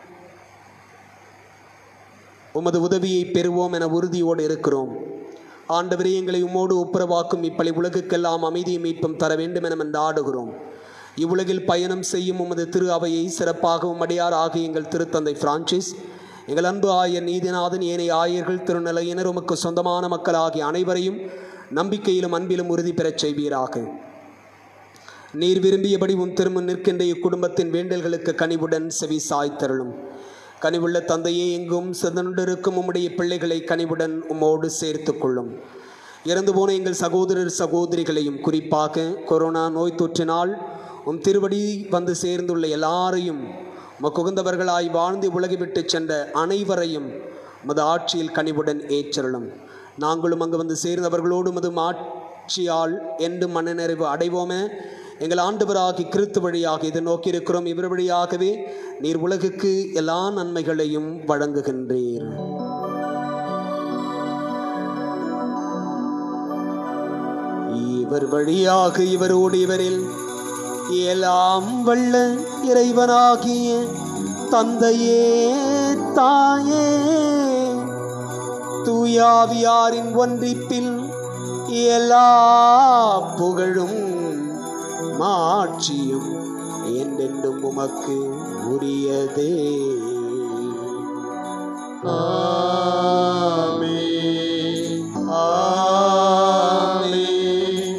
உமது உதவியை பெறுவோம் என உறுதியோடு இருக்கிறோம். ஆண்டவரே, எங்களை உம்மோடு ஒப்புரவாக்கும் இப்பளி உலகுக்கெல்லாம் அமைதியை மீட்பும் தர வேண்டும் என ஆடுகிறோம். இவ்வுலகில் பயணம் செய்யும் உமது திரு அவையை சிறப்பாகவும் அடியார் ஆகிய எங்கள் திருத்தந்தை பிரான்சிஸ், எங்கள் அன்பு ஆயர் நீதிநாதன், ஏனைய ஆயர்கள், திருநிலையினர், உமக்கு சொந்தமான மக்கள் ஆகிய அனைவரையும் நம்பிக்கையிலும் அன்பிலும் உறுதி பெறச் செய்வீராக. நீர் விரும்பியபடி உம் திருமுன் நிற்கின்ற இக்குடும்பத்தின் வேண்டல்களுக்கு கனிவுடன் செவி சாய்த்தருளும். கனிவுள்ள தந்தையே, எங்கும் சிதறிருக்கும் உம்முடைய பிள்ளைகளை கனிவுடன் உம்மோடு சேர்த்து கொள்ளும். இறந்து போன எங்கள் சகோதரர் சகோதரிகளையும், குறிப்பாக கொரோனா நோய் தொற்றினால் உம் திருவடி வந்து சேர்ந்துள்ள எல்லாரையும், உமக்குகந்தவர்களாய் வாழ்ந்து உலகை விட்டு சென்ற அனைவரையும் உமது ஆட்சியில் கனிவுடன் ஏற்றருளும். நாங்களும் அங்கு வந்து சேர்ந்தவர்களோடு உமது ஆட்சியால் என்று மனநிறைவு அடைவோமே. எங்கள் ஆண்டவராகி கிறிஸ்து வழியாக இதை நோக்கியிருக்கிறோம். இவர் வழியாகவே நீர் உலகுக்கு எல்லா நன்மைகளையும் வழங்குகின்றீர். இவர் வழியாக இவரோடு இவரில் எல்லாம் வல்ல இறைவனாகிய தந்தையே, தாயே, தூயாவியாரின் ஒன்றிப்பில் எல்லா புகழும் மாட்சியும் என்றென்றும் உமக்கு உரியதே. ஆமென், ஆமென்,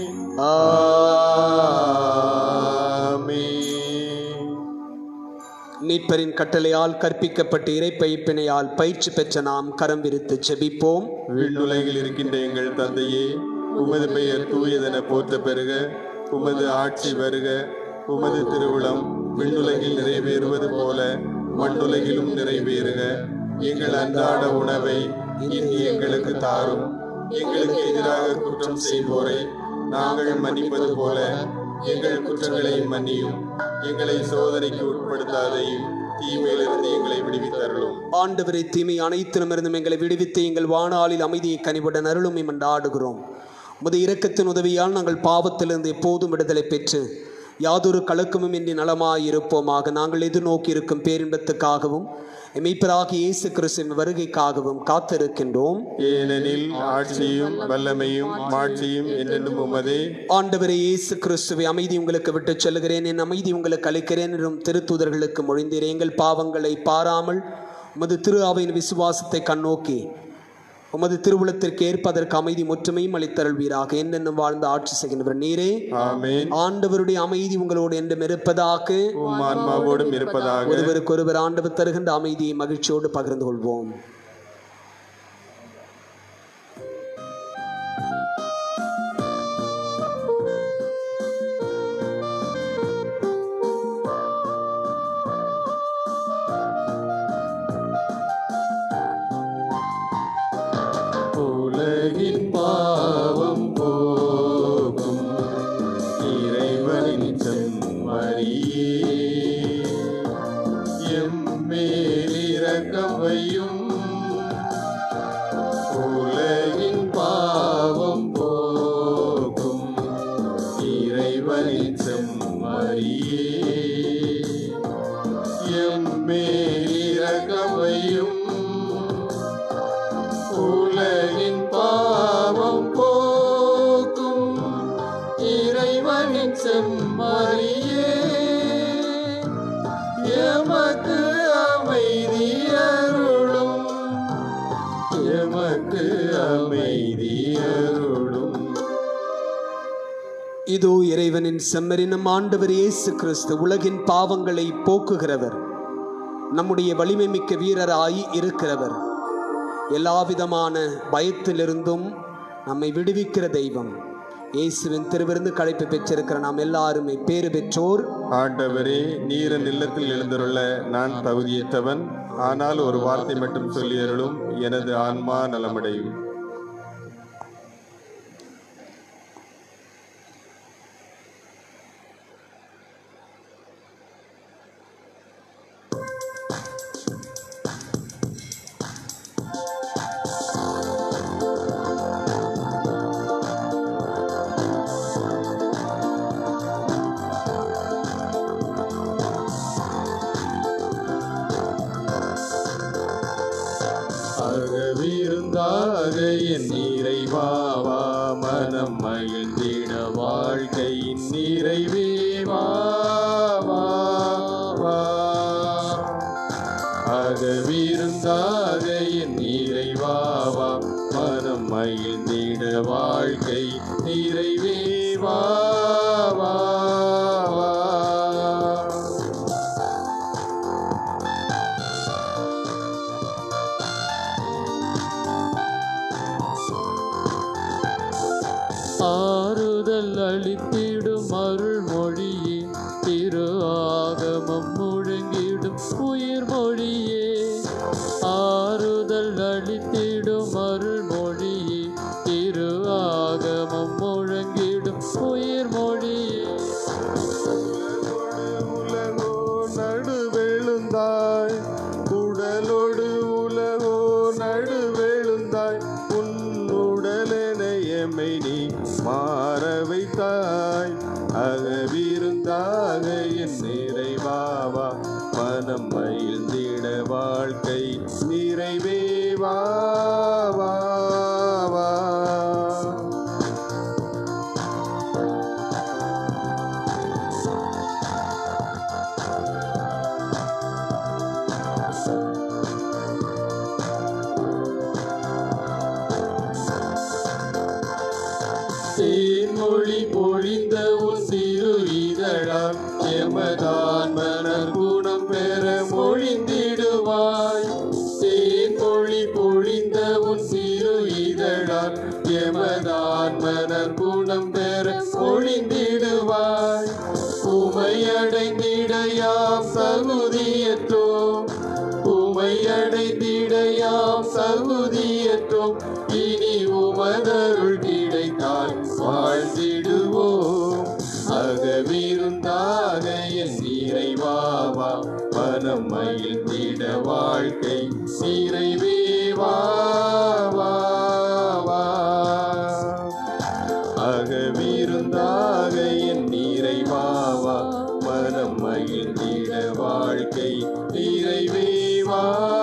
ஆமென். மீட்பரின் கட்டளையால் கற்பிக்கப்பட்ட இறைப்பயிப்பினையால் பயிற்சி பெற்ற நாம் கரம் விரித்து செபிப்போம். விண்ணுலகில் இருக்கின்ற எங்கள் தந்தையே, உமது பெயர் தூயதென போற்ற பெறுக. உமது ஆட்சி வருக. உமது திருவுளம் விண்ணுலகில் நிறைவேறுவது போல மண்ணுலகிலும் நிறைவேறுக. எங்கள் அன்றாட உணவை இன்று எங்களுக்கு தாரும். எங்களுக்கு எதிராக குற்றம் செய்வோரை நாங்கள் மன்னிப்பது போல எங்கள் குற்றங்களை மன்னியும். எங்களை சோதனைக்கு உட்படுத்தாதையும், தீமையிலிருந்து எங்களை விடுவித்தருளும். ஆண்டவரே, தீமை அனைத்திலுமிருந்தும் எங்களை விடுவித்து எங்கள் வாணாளில் அமைதியை கனிவுடன் அருளும் என்று ஆடுகிறோம். முது இரக்கத்தின் உதவியால் நாங்கள் பாவத்திலிருந்து எப்போதும் விடுதலை பெற்று யாதொரு கலக்கமும் இன்றி நலமாயிருப்போமாக. நாங்கள் எதிர்நோக்கி இருக்கும் பேரின்பத்துக்காகவும் மீட்பராகிய இயேசு கிறிஸ்துவின் வருகைக்காகவும் காத்திருக்கின்றோம். ஏனெனில் ஆட்சியும் வல்லமையும் மாட்சியும் என்றென்றும் உமதே. ஆண்டவரே இயேசு கிறிஸ்துவை, அமைதி உங்களுக்கு விட்டுச் செல்கிறேன், என் அமைதி உங்களுக்கு அளிக்கிறேன் என்றும் திருத்தூதர்களுக்கு மொழிந்தீர். எங்கள் பாவங்களை பாராமல் உமது திரு அவையின் விசுவாசத்தை கண்ணோக்கி உமது திருவுளத்திற்கு ஏற்பதற்கு அமைதி முற்றுமையும் அளித்தருள்வீராக. என்னென்னும் வாழ்ந்து ஆட்சி செய்கின்றவர் நீரே. ஆமென். ஆண்டவருடைய அமைதி உங்களோடு என்றும் இருப்பதாக, உம் ஆன்மாவோடும் இருப்பதாக. ஒருவருக்கு ஒருவர் ஆண்டவர் தருகின்ற அமைதியை மகிழ்ச்சியோடு பகிர்ந்து கொள்வோம். உலகின் பாவம் போகும் இறைவனின் செம்மறியே, எம்மேல் இரக்கம் வையும். உலகின் பாவம் போகும் இறைவனின் செம்மறியே, எம்மேல் இரக்கம் வையும். உலகின் பாவம் போக்கும் இறைவனின் செம்மறியே, எமக்கு அமைதி அருளும், எமக்கு அமைதி அருளும். இதோ இறைவனின் செம்மறினும் ஆண்டவர் இயேசு கிறிஸ்து, உலகின் பாவங்களை போக்குகிறவர், நம்முடைய வலிமை மிக்க வீரராய் இருக்கிறவர், எல்லாவிதமான பயத்திலிருந்தும் நம்மை விடுவிக்கிற தெய்வம். இயேசுவின் திருவிருந்து களைப்பு பெற்றிருக்கிற நாம் எல்லாருமே பேறு பெற்றோர். ஆண்டவரே, நீர நிலத்தில் எழுந்துள்ள நான் தகுதியற்றவன், ஆனால் ஒரு வார்த்தை மட்டும் சொல்லி அருளும், எனது ஆன்மா நலமடையும். அகவிருந்தாக என் நிறைவாவா, மனம் மகிழ்ந்திட வாழ்க்கையின் நிறைவேவா. அகவிருந்தாக என் நிறைவாவா, மனம் மகிழ்ந்திட வாழ்க்கை நிறைவேவா. ஆறுதல் அளித்திடும் அருள் மொழியே, திரு ஆகமம் முழங்கிடும் உயிர் மொழியே. ஆறுதல் அளித்திடும் அருள் மொழியே, திரு ஆகமம் முழங்கிடும் உயிர் மொழியே. உலகோ நடுவெழுந்தாய், உடலோடு உலகோ நடுவெழுந்தாய், உன்னுடலென எம்மை நீ மாற வைத்தாய். அகவிருந்தாக என் நிறைவாவா, மனம் மகிழ்ந்திட வாழ்க்கை நிறைவேவா. தேன்மொழி பொழிந்த உன் திரு இதழால் எமதான் மலர் குணம் பெற மொழிந்திடுவாய். தேன்மொழி பொழிந்த உன் திரு இதழால் எமதான் மலர் குணம் பெற மொழிந்திடுவாய். உமையடைந்திட யாம் தகுதியற்றோம், உமையடைந்திட யாம் தகுதியற்றோம், இனி உமதருள் கிடைத்தால் வாழ்ந்திடுவோம். அகவிருந்தாக என் நிறைவாவா, மனம் மகிழ்ந்திட வாழ்க்கை நிறைவேவா. அகவிருந்தாக என் நிறைவாவா, மனம் மகிழ்ந்திட வாழ்க்கை நிறைவேவா.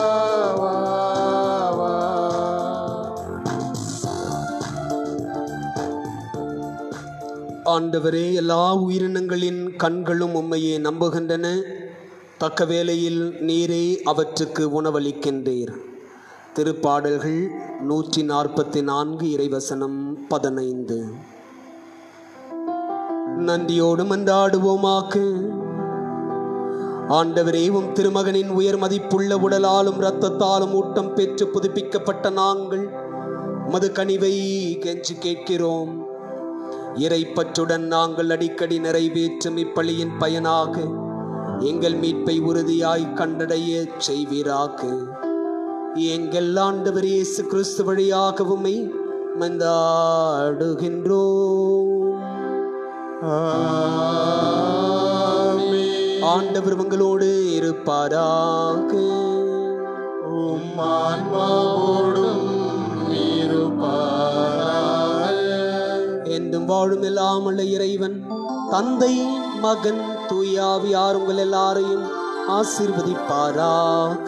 ஆண்டவரே, எல்லா உயிரினங்களின் கண்களும் உம்மையே நம்புகின்றன. தக்க வேளையில் நீரே அவற்றுக்கு உணவளிக்கின்றீர். திருப்பாடல்கள் 144 இறைவசனம் 15. நன்றியோடு மன்றாடுவோமாக. ஆண்டவரே, உம் திருமகனின் உயர் மதிப்புள்ள உடலாலும் இரத்தத்தாலும் ஊட்டம் பெற்று புதுப்பிக்கப்பட்ட நாங்கள் உமது கனிவை கெஞ்சி கேட்கிறோம். இறைப்பற்றுடன் நாங்கள் அடிக்கடி நிறைவேற்றும் இப்பலியின் பயனாக எங்கள் மீட்பை உறுதியாய் கண்டடைய செய்வீராக. எங்கள் ஆண்டவர் இயேசு கிறிஸ்து வழியாக உம்மை மன்றாடுகின்றோம். ஆண்டவர் உங்களோடு இருப்பாராக. உம் ஆன்மாவோடும் இருப்பாராக. என்றும் வாழும் எல்லாம் உள்ள இறைவன் தந்தை, மகன், தூய ஆவியார் உங்கள் எல்லாரையும் ஆசீர்வதிப்பாராக.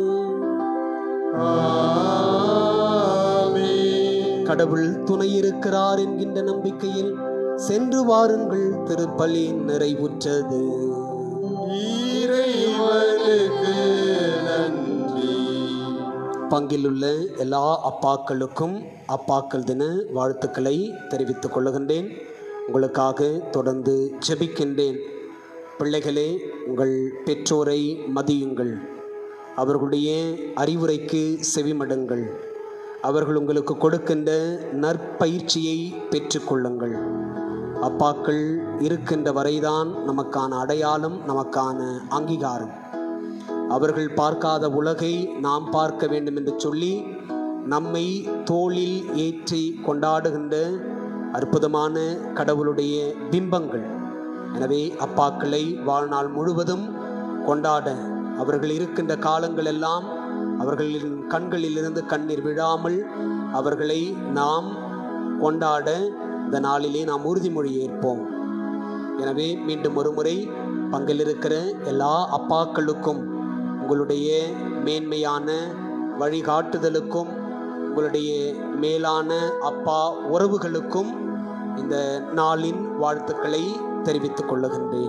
கடவுள் துணை இருக்கிறார் என்கின்ற நம்பிக்கையில் சென்று வாருங்கள். திருப்பலி நிறைவுற்றது. இறைவனுக்கு நன்றி. பங்கிலுள்ள எல்லா அப்பாக்களுக்கும் அப்பாக்கள் தின வாழ்த்துக்களை தெரிவித்துக் கொள்ளுகின்றேன். உங்களுக்காக தொடர்ந்து ஜெபிக்கின்றேன். பிள்ளைகளே, உங்கள் பெற்றோரை மதியுங்கள். அவர்களுடைய அறிவுரைக்கு செவிமடுங்கள். அவர்கள் உங்களுக்கு கொடுக்கின்ற நற்பயிற்சியை பெற்றுக்கொள்ளுங்கள். அப்பாக்கள் இருக்கின்ற வரைதான் நமக்கான அடையாளம், நமக்கான அங்கீகாரம். அவர்கள் பார்க்காத உலகை நாம் பார்க்க வேண்டும் என்று சொல்லி நம்மை தோளில் ஏற்றி கொண்டாடுகின்ற அற்புதமான கடவுளுடைய பிம்பங்கள். எனவே அப்பாக்களை வாழ்நாள் முழுவதும் கொண்டாட, அவர்கள் இருக்கின்ற காலங்கள் எல்லாம் அவர்களின் கண்களில் இருந்து கண்ணீர் விழாமல் அவர்களை நாம் கொண்டாட இந்த நாளிலே நாம் உறுதிமொழி ஏற்போம். எனவே மீண்டும் ஒரு முறை பங்கில் இருக்கிற எல்லா அப்பாக்களுக்கும் உங்களுடைய மேன்மையான வழிகாட்டுதலுக்கும் உங்களுடைய மேலான அப்பா உறவுகளுக்கும் இந்த நாளின் வாழ்த்துக்களை தெரிவித்துக் கொள்ளுகின்றேன்.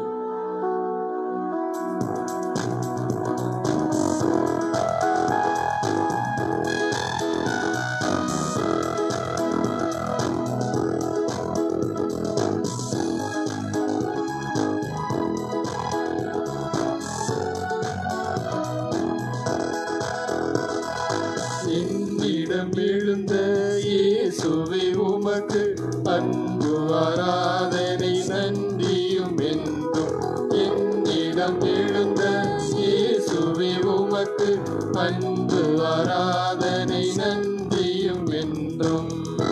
எழுந்த இயேசுவே உமக்கு அன்பு ஆராதனை நன்றியும் என்றும். என்னிடம் எழுந்த இயேசுவே உமக்கு அன்பு ஆராதனை நன்றியும் என்றும்.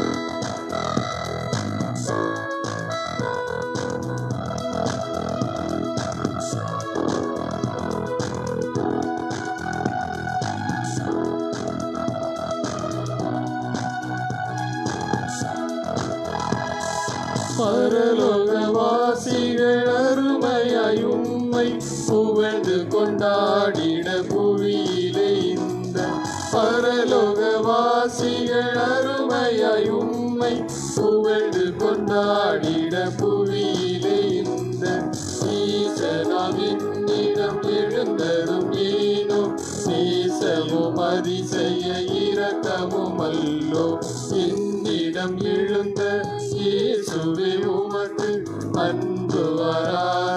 பரலோகவாசிகள் அருமையாய் உம்மை புகழ்ந்து கொண்டாடிட புவியிலே இந்த பரலோகவாசிகள் அருமையாய் உம்மை புகழ்ந்து கொண்டாடிட புவியிலே இந்த ஈசனால் என்னிடம் எழுந்ததும் ஏனோ நேசமும் அதிசய இரக்கமும் அல்லோ. என்னிடம் எழுந்த இயேசுவே உமக்கு அன்பு ஆராதனை